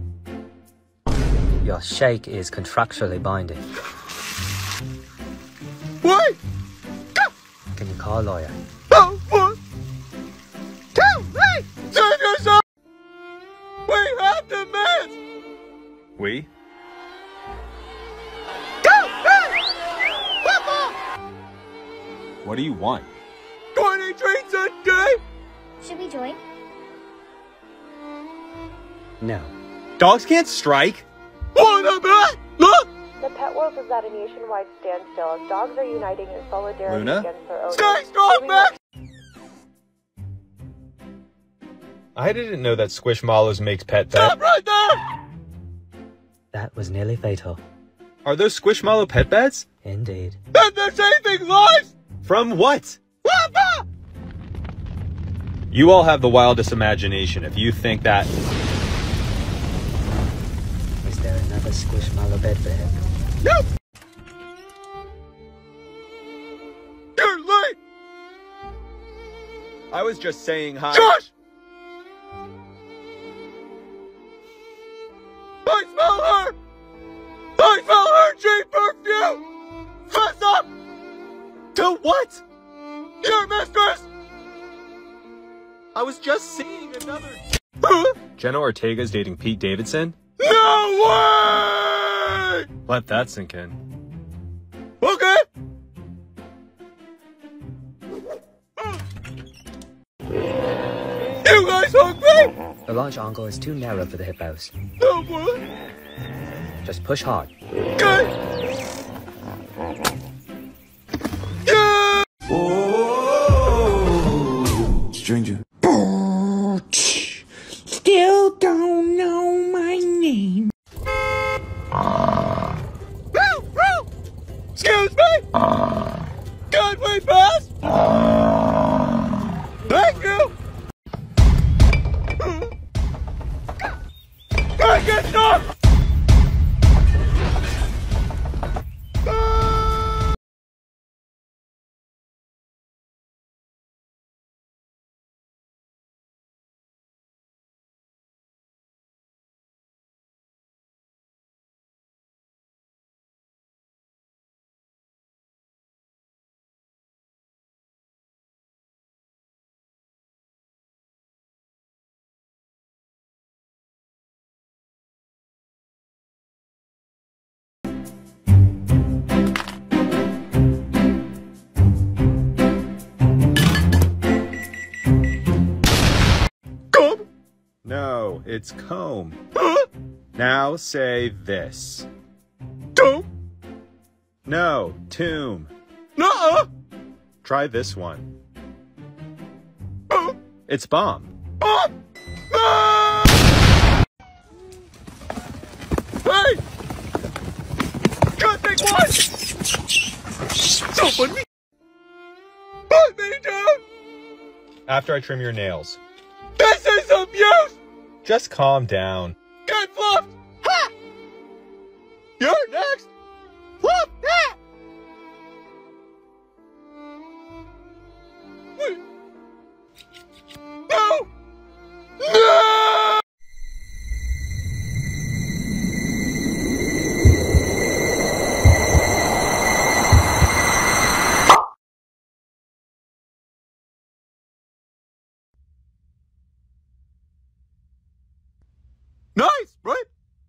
Your shake is contractually binding. What? Can you call a lawyer? Oh, what? Tell me! Save yourself! We have demands! We? Go! Hey! Papa! What do you want? twenty treats a day? Should we join? No. Dogs can't strike. What about? Look! The pet world is at a nationwide standstill as dogs are uniting in solidarity Luna? against their owners. Stay strong, Max! I didn't know that Squishmallows makes pet Stop beds. right there! That was nearly fatal. Are those Squishmallow pet beds? Indeed. And they're saving lives! From what? Papa! You all have the wildest imagination if you think that... Is there another Squishmallow bed for him? Nope! You're late! I was just saying hi. Josh! I smell her! I smell her cheap perfume! Fess up! To what? Your mistress! I was just seeing another... Huh? Jenna Ortega's dating Pete Davidson? No way! Let that sink in. Okay. You guys hungry? The launch angle is too narrow for the hippos. No what? Just push hard. Okay. Yeah! Stranger. Still don't know my name. Excuse me? Can we pass? Thank you! stop! No, it's comb. Huh? Now say this. Tomb? No, tomb. Nuh-uh. Try this one. Uh. It's bomb. Bomb! Ah! Hey! Can't take one! So funny! Put me down! After I trim your nails. This is abuse! Just calm down. Get fluffed! Ha! You're next! Fluff that! No! No! Nice, right?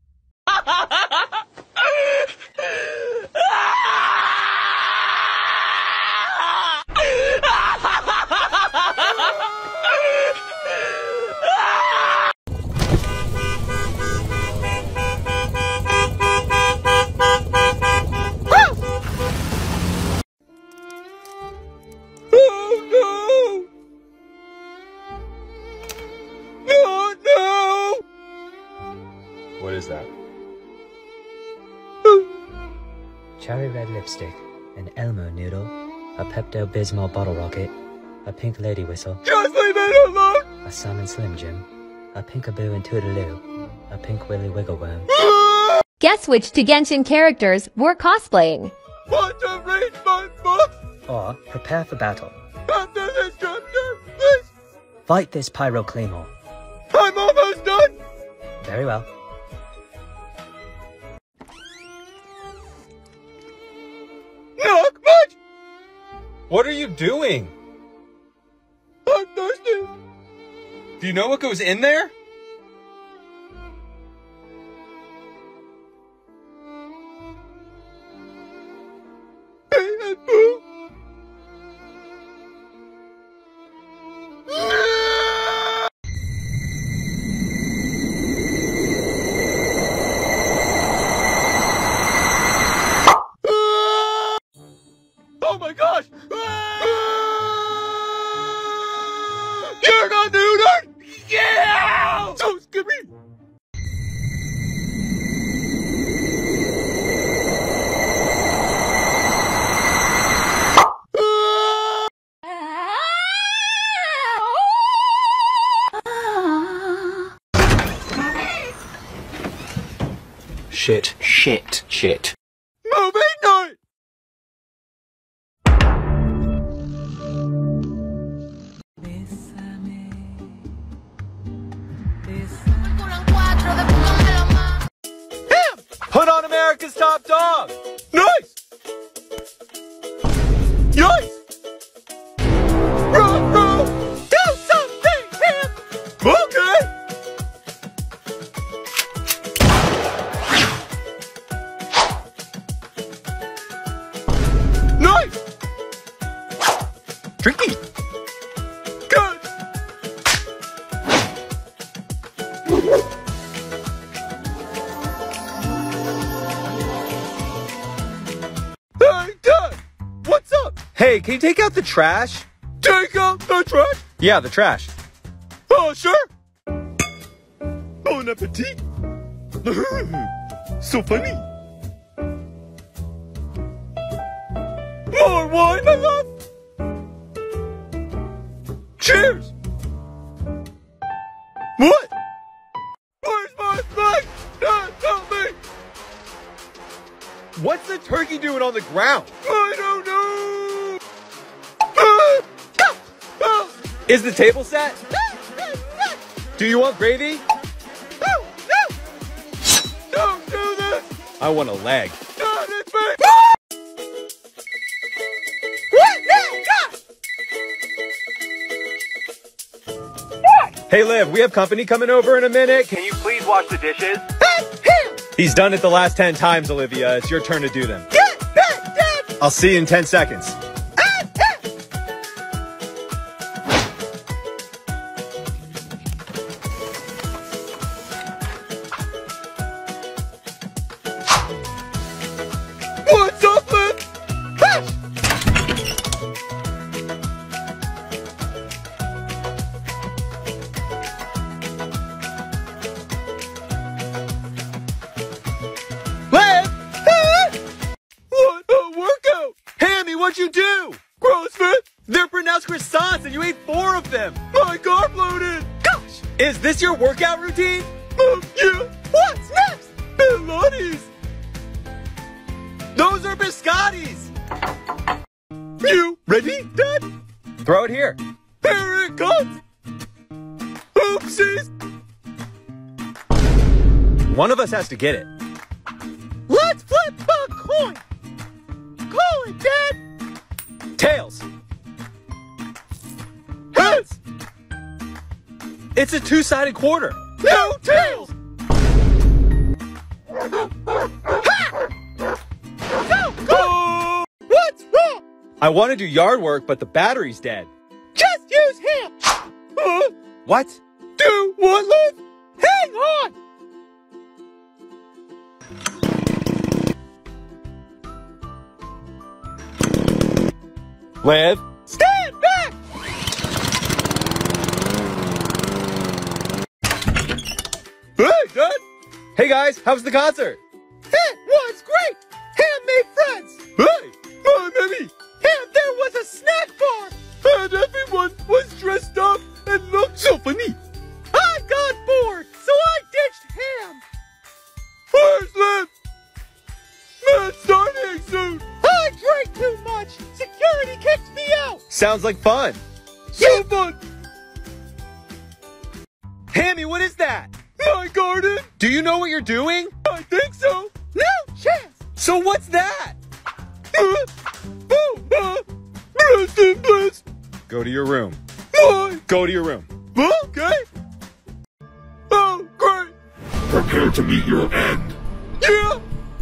Oh no! No, no! What is that? Cherry red lipstick, an Elmo noodle, a Pepto-Bismol bottle rocket, a pink lady whistle, Just leave it alone! a Salmon Slim Jim, a Pinkaboo and Toodaloo, a pink Willy Wiggle Worm. Guess which two Genshin characters we're cosplaying. Want to read my book? Or prepare for battle. After this chapter, please! Fight this Pyro Claymore. I'm almost done! Very well. Not much! What are you doing? I'm thirsty! Do you know what goes in there? Hey, and boo! Oh my gosh! You're not neutered! Yeah! So skippy! Shit, shit, shit. Movie night! Put on America's Top Dog! Nice! Nice! Bro, bro! Do something, Ham! Okay! Nice! Tricky! Good! Hey, Dad! What's up? Hey, can you take out the trash? Take out the trash? Yeah, the trash. Oh, sure! Bon appetit! So funny! More wine, my love! Cheers! What? Where's my bag? No! What's the turkey doing on the ground? I don't know. Is the table set? Do you want gravy? No, no. Don't do this. I want a leg. God, it's me. Hey Liv, we have company coming over in a minute. Can you please wash the dishes? He's done it the last ten times, Olivia. It's your turn to do them. Get back, Dad. I'll see you in ten seconds. What's up, Liv? What a workout! Hammy, what'd you do? CrossFit? They're pronounced croissants and you ate four of them. My carb loaded! Gosh! Is this your workout routine? Um, yeah. What's next? Pilates! Those are biscottis! You ready, Dad? Throw it here. Here it comes! Oopsies! One of us has to get it. Let's flip a coin! Call it, Dad! Tails! Heads! It's a two-sided quarter. No tails! Go! What's wrong? I want to do yard work, but the battery's dead. Just use him! Huh? What? Do what, Liv? Hang on! Liv? Stand back! Hey, Dad! Hey guys, how's the concert? It was great! Ham made friends! Hey! My baby! And there was a snack bar! And everyone was dressed up and looked so funny! I got bored, so I ditched Ham! Where's Liv? It's starting soon! I drank too much! Security kicked me out! Sounds like fun. So fun! Hammy, what is that? My garden! Do you know what you're doing? I think so! No chance! So what's that? Uh, oh, uh, rest in bliss! Go to your room. Why? Go to your room. Okay! Oh, great! Prepare to meet your end. Yeah!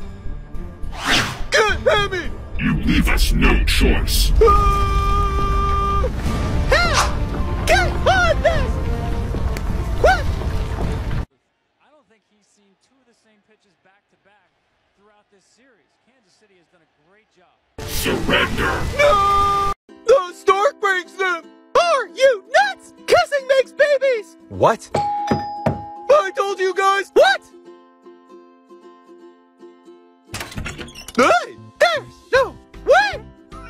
Get Hammy! You leave us no choice. Uh, Ham! Get on this! What? I don't think he's seen two of the same pitches back to back throughout this series. Kansas City has done a great job. Surrender. No! The stork breaks them! Are you nuts? Kissing makes babies! What? I told you guys! What? Hey! There's no way!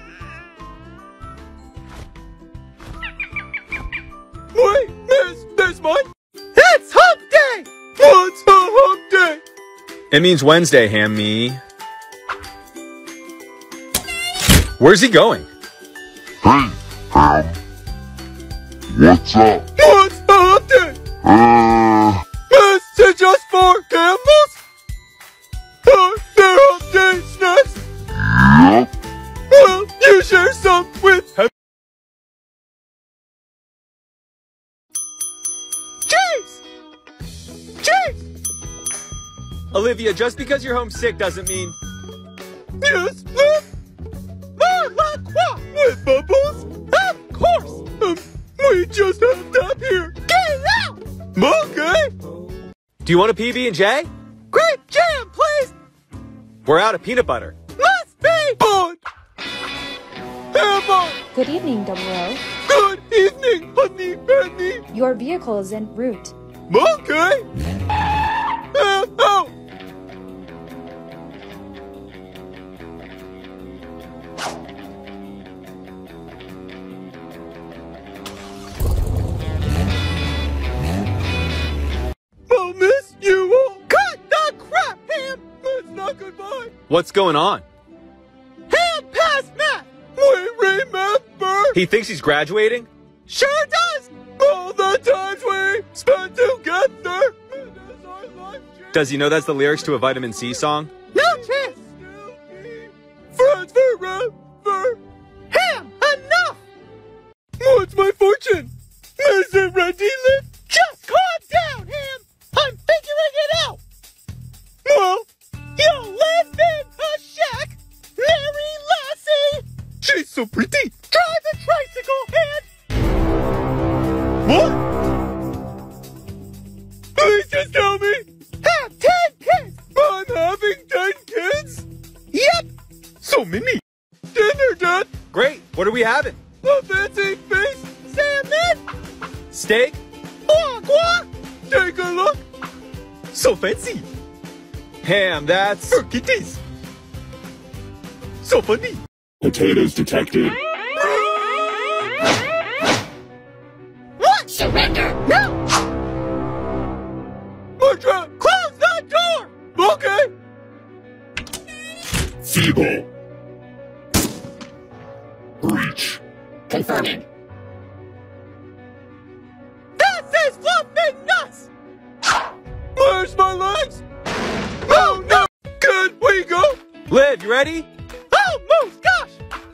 Wait, miss, there's mine? It's hump day! What's a hump day? It means Wednesday, Hammy. Where's he going? Hey, Ham. What's up? What's a hump day? Uh... Message just for camels? Are there hump day snacks? Yep. Well, you share some with Hammy. Jeez! Jeez! Olivia, just because you're homesick doesn't mean... Yes, Liv? More la croix with bubbles? Of course! Um, we just have that here. Get out! Okay. Do you want a P B and J? Grape jam, please! We're out of peanut butter. Must be on! Hammer! Good evening, Double O. Good evening, honey bunny! Your vehicle is en route. Okay! Uh, oh! I'll miss you all! Cut the crap, Ham! That's not goodbye! What's going on? Ham passed math! We remember! He thinks he's graduating? Sure does! All the times we spent together! Does he know that's the lyrics to a Vitamin C song? No chance! Friends forever! Ham, enough! What's my fortune? Is it ready? Just calm down, Ham! I'm figuring it out! Well, you live in a shack! Mary Lassie! She's so pretty! Drive a tricycle, Ham! What? Please just tell me! Have ten kids! I'm having ten kids? Yep! So many! Dinner, Dad! Great! What are we having? A fancy feast! Salmon! Steak? Guac, guac! Take a look! So fancy! Ham, that's... for kitties! So funny! Potatoes detected. What? Surrender! No! Martra, close that door! Okay! Feeble. Breach. Confirming. This is fluffing nuts! Where's my legs? Oh no! Can we go? Liv, you ready? Almost, gosh!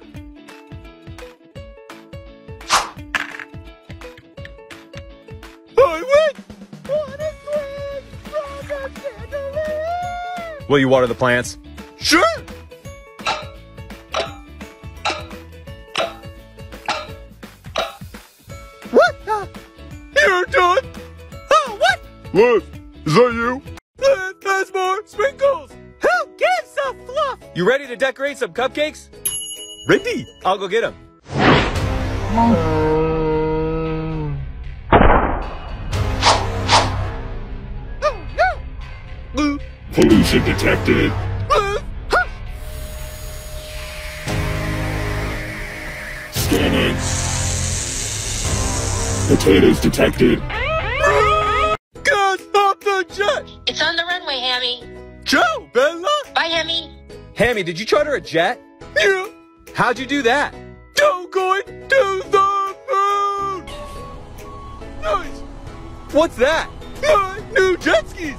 I win! What a swing from the chandelier! Will you water the plants? Sure! What the? You're done? Oh, what? Liv, is that you? Liv has more sprinkles! Who gives a fluff? You ready to decorate some cupcakes? Ready! I'll go get them. Oh no! Liv, Pollution detected. Liv, hush! Scanning. Potatoes detected. God, stop the jet! It's on the runway, Hammy. Joe, Bella! Bye, Hammy. Hammy, did you charter a jet? Yeah! How'd you do that? Don't going to the moon! Nice! What's that? My new jet skis!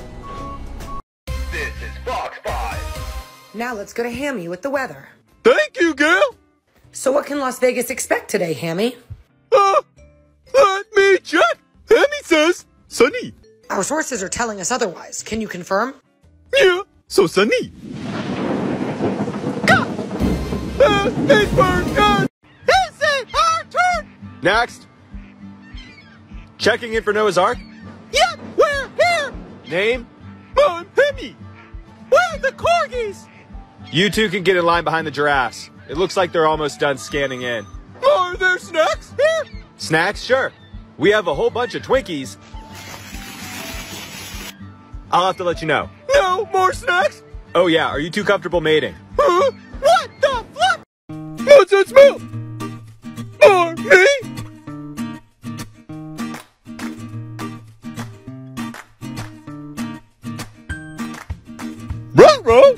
This is Fox five. Now let's go to Hammy with the weather. Thank you, Gail! So what can Las Vegas expect today, Hammy? Uh, let me check! Hammy says sunny. Our sources are telling us otherwise. Can you confirm? Yeah, so sunny. Go! Uh, it's done! Is it our turn? Next. Checking in for Noah's Ark? Yep, we're here! Name? I'm Hammy. Where are the corgis? You two can get in line behind the giraffes. It looks like they're almost done scanning in. Are there snacks here? Snacks? Sure. We have a whole bunch of Twinkies. I'll have to let you know. No more snacks? Oh yeah, are you too comfortable mating? Huh? What the flip? What's that smell? Or me? Ruh-roh!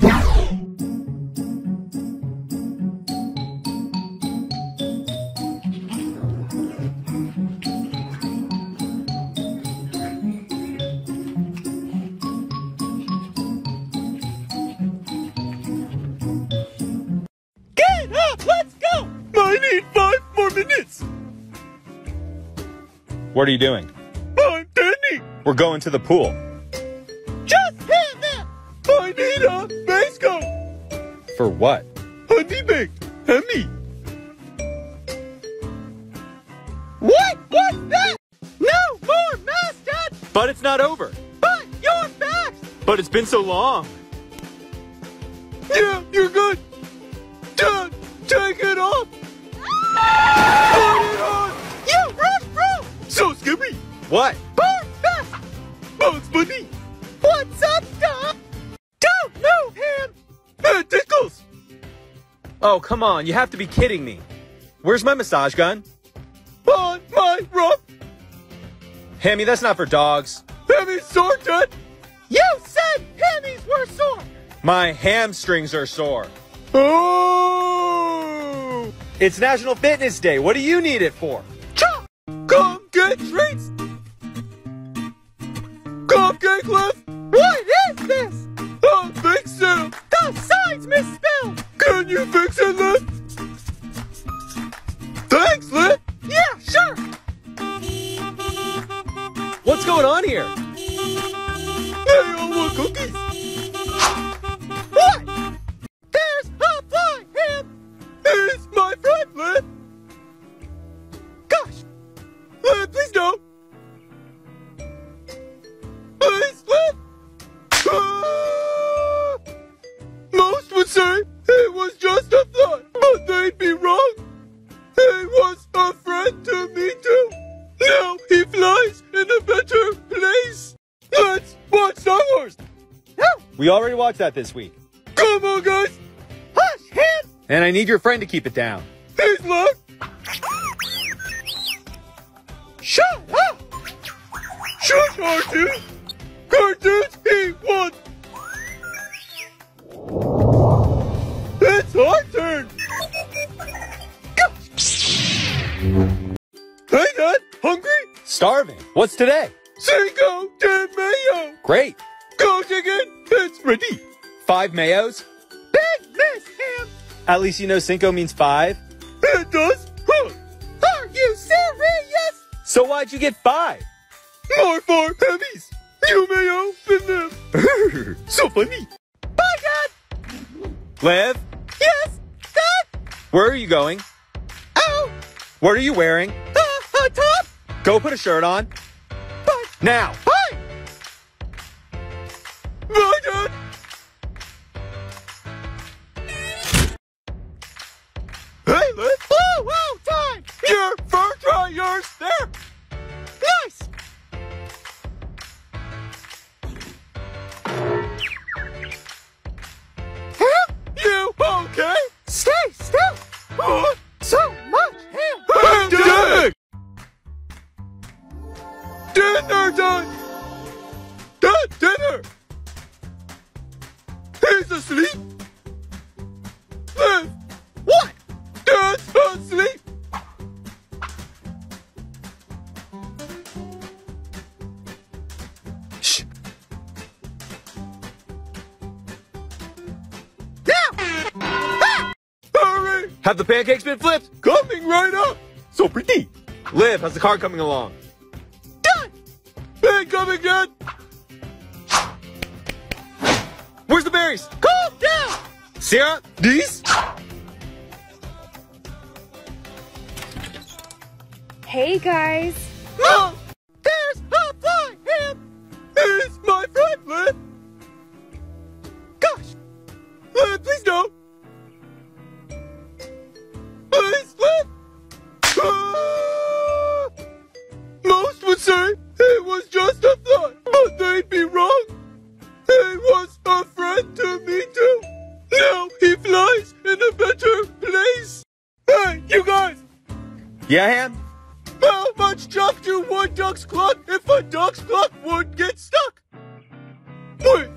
Get up! Let's go! I need five more minutes! What are you doing? I'm Danny! We're going to the pool. Just hit that! I need a base coat! For what? Honey baked! Hammy! What? What's that? No more masks, Dad! But it's not over. But you're back! But it's been so long. Yeah, you're good! Dad, take it off! Put it on! You rushed through! So scary! What? Burn fast! Bugs Bunny! What's up, Dad? Don't move him! It tickles! Oh, come on. You have to be kidding me. Where's my massage gun? On my rump! Hammy, that's not for dogs. Hammy's sore, Dad! You said Hammy's were sore! My hamstrings are sore. Oh! It's National Fitness Day. What do you need it for? Chop! Cupcake treats! Cupcake Cliff! What is this? A big sale! The signs misspelled! Can you fix it, Liv? Thanks, Liv! Yeah, sure! What's going on here? Hey, I want cookies! What? There's a fly, Ham! It's my friend, Liv! Gosh! Liv, please don't! Please, Liv! Ah! Most would say it was just a fly, but they'd be wrong. He was a friend to me too. Now he flies in a better place. Let's watch Star Wars. We already watched that this week. Come on, guys. Hush, Ham. And I need your friend to keep it down. He's loud. Shut up. Shush, R two. Cartoons, he won. It's our turn. Hey, Dad, hungry? Starving. What's today? Cinco de Mayo. Great. Go chicken, it's ready. Five mayos? Big miss, Ham. At least you know Cinco means five. It does? Huh. Are you serious? So why'd you get five? More for Heavies. You may open them. So funny. Bye, Dad. Liv? Yes, Dad. Where are you going? Oh. What are you wearing? Uh, a top. Go put a shirt on. Bye. Now. Bye. Bye, Dad. Hey, Liv. Whoa, whoa, time. Your fur dryer's there. Nice. Ham, you okay? Stay still. Oh, so much ham. Ham dick. Dinner time. Dad, dinner. He's asleep. Liv. What? Dad's asleep. Shh. Now. Ah! Hurry. Have the pancakes been flipped? Coming right up. So pretty. Liv, how's the car coming along? Dad. Hey, coming, Dad. Where's the berries? Calm down. Sarah? These? Hey guys. Mom, there's a fly, Ham. He's my friend, Liv. Gosh. Liv, please don't. Please, Liv. Ah! Most would say it was just a fly, but they'd be wrong. He was a friend to me too. Now he flies in a better place. Hey, you guys. Yeah, Ham? How much chuck do wood ducks cluck if a duck's cluck would get stuck? Wait.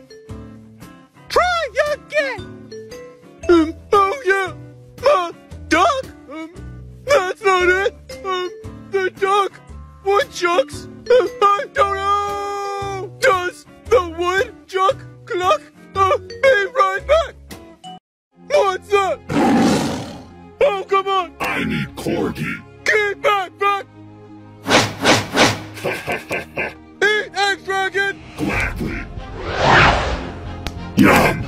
Try again. Um, oh yeah. Uh, duck? Um, that's not it. Um, the duck woodchucks. Um, I don't know. Does the woodchuck cluck? Uh, be right back. What's that? Oh, come on. I need corgi. Get back, back. Eat egg dragon. Gladly. Yum.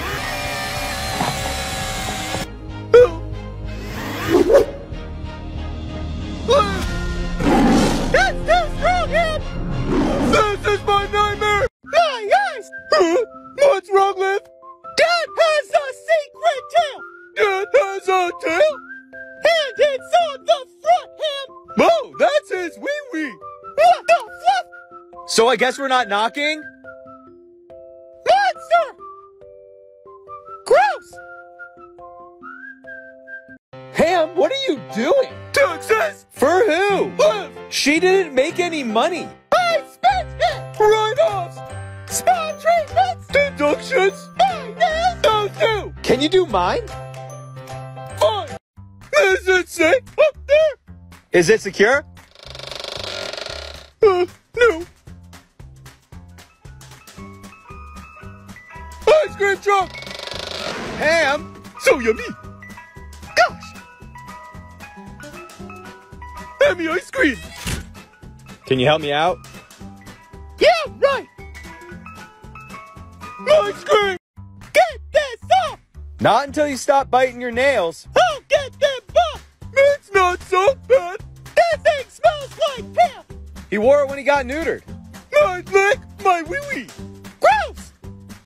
That's too strong, Ham. This is my nightmare. My eyes. Huh? What's wrong, Liv? Dad has a secret tail. Dad has a tail? And it's on the front, Ham. Oh, that's his wee-wee. What the fluff? So I guess we're not knocking? Monster! Gross! Ham, what are you doing? Taxes! For who? Liv! She didn't make any money. I spent it! Write-offs! Spa treatments! Deductions! Can you do mine? Fine. Is it safe up there? Is it secure? Uh, no. Ice cream truck! Ham! So yummy! Gosh! Hammy ice cream! Can you help me out? Yeah, right! Ice cream! Get this off! Not until you stop biting your nails. I'll get them off! It's not so bad! That thing smells like pep! He wore it when he got neutered. I'd lick my wee-wee!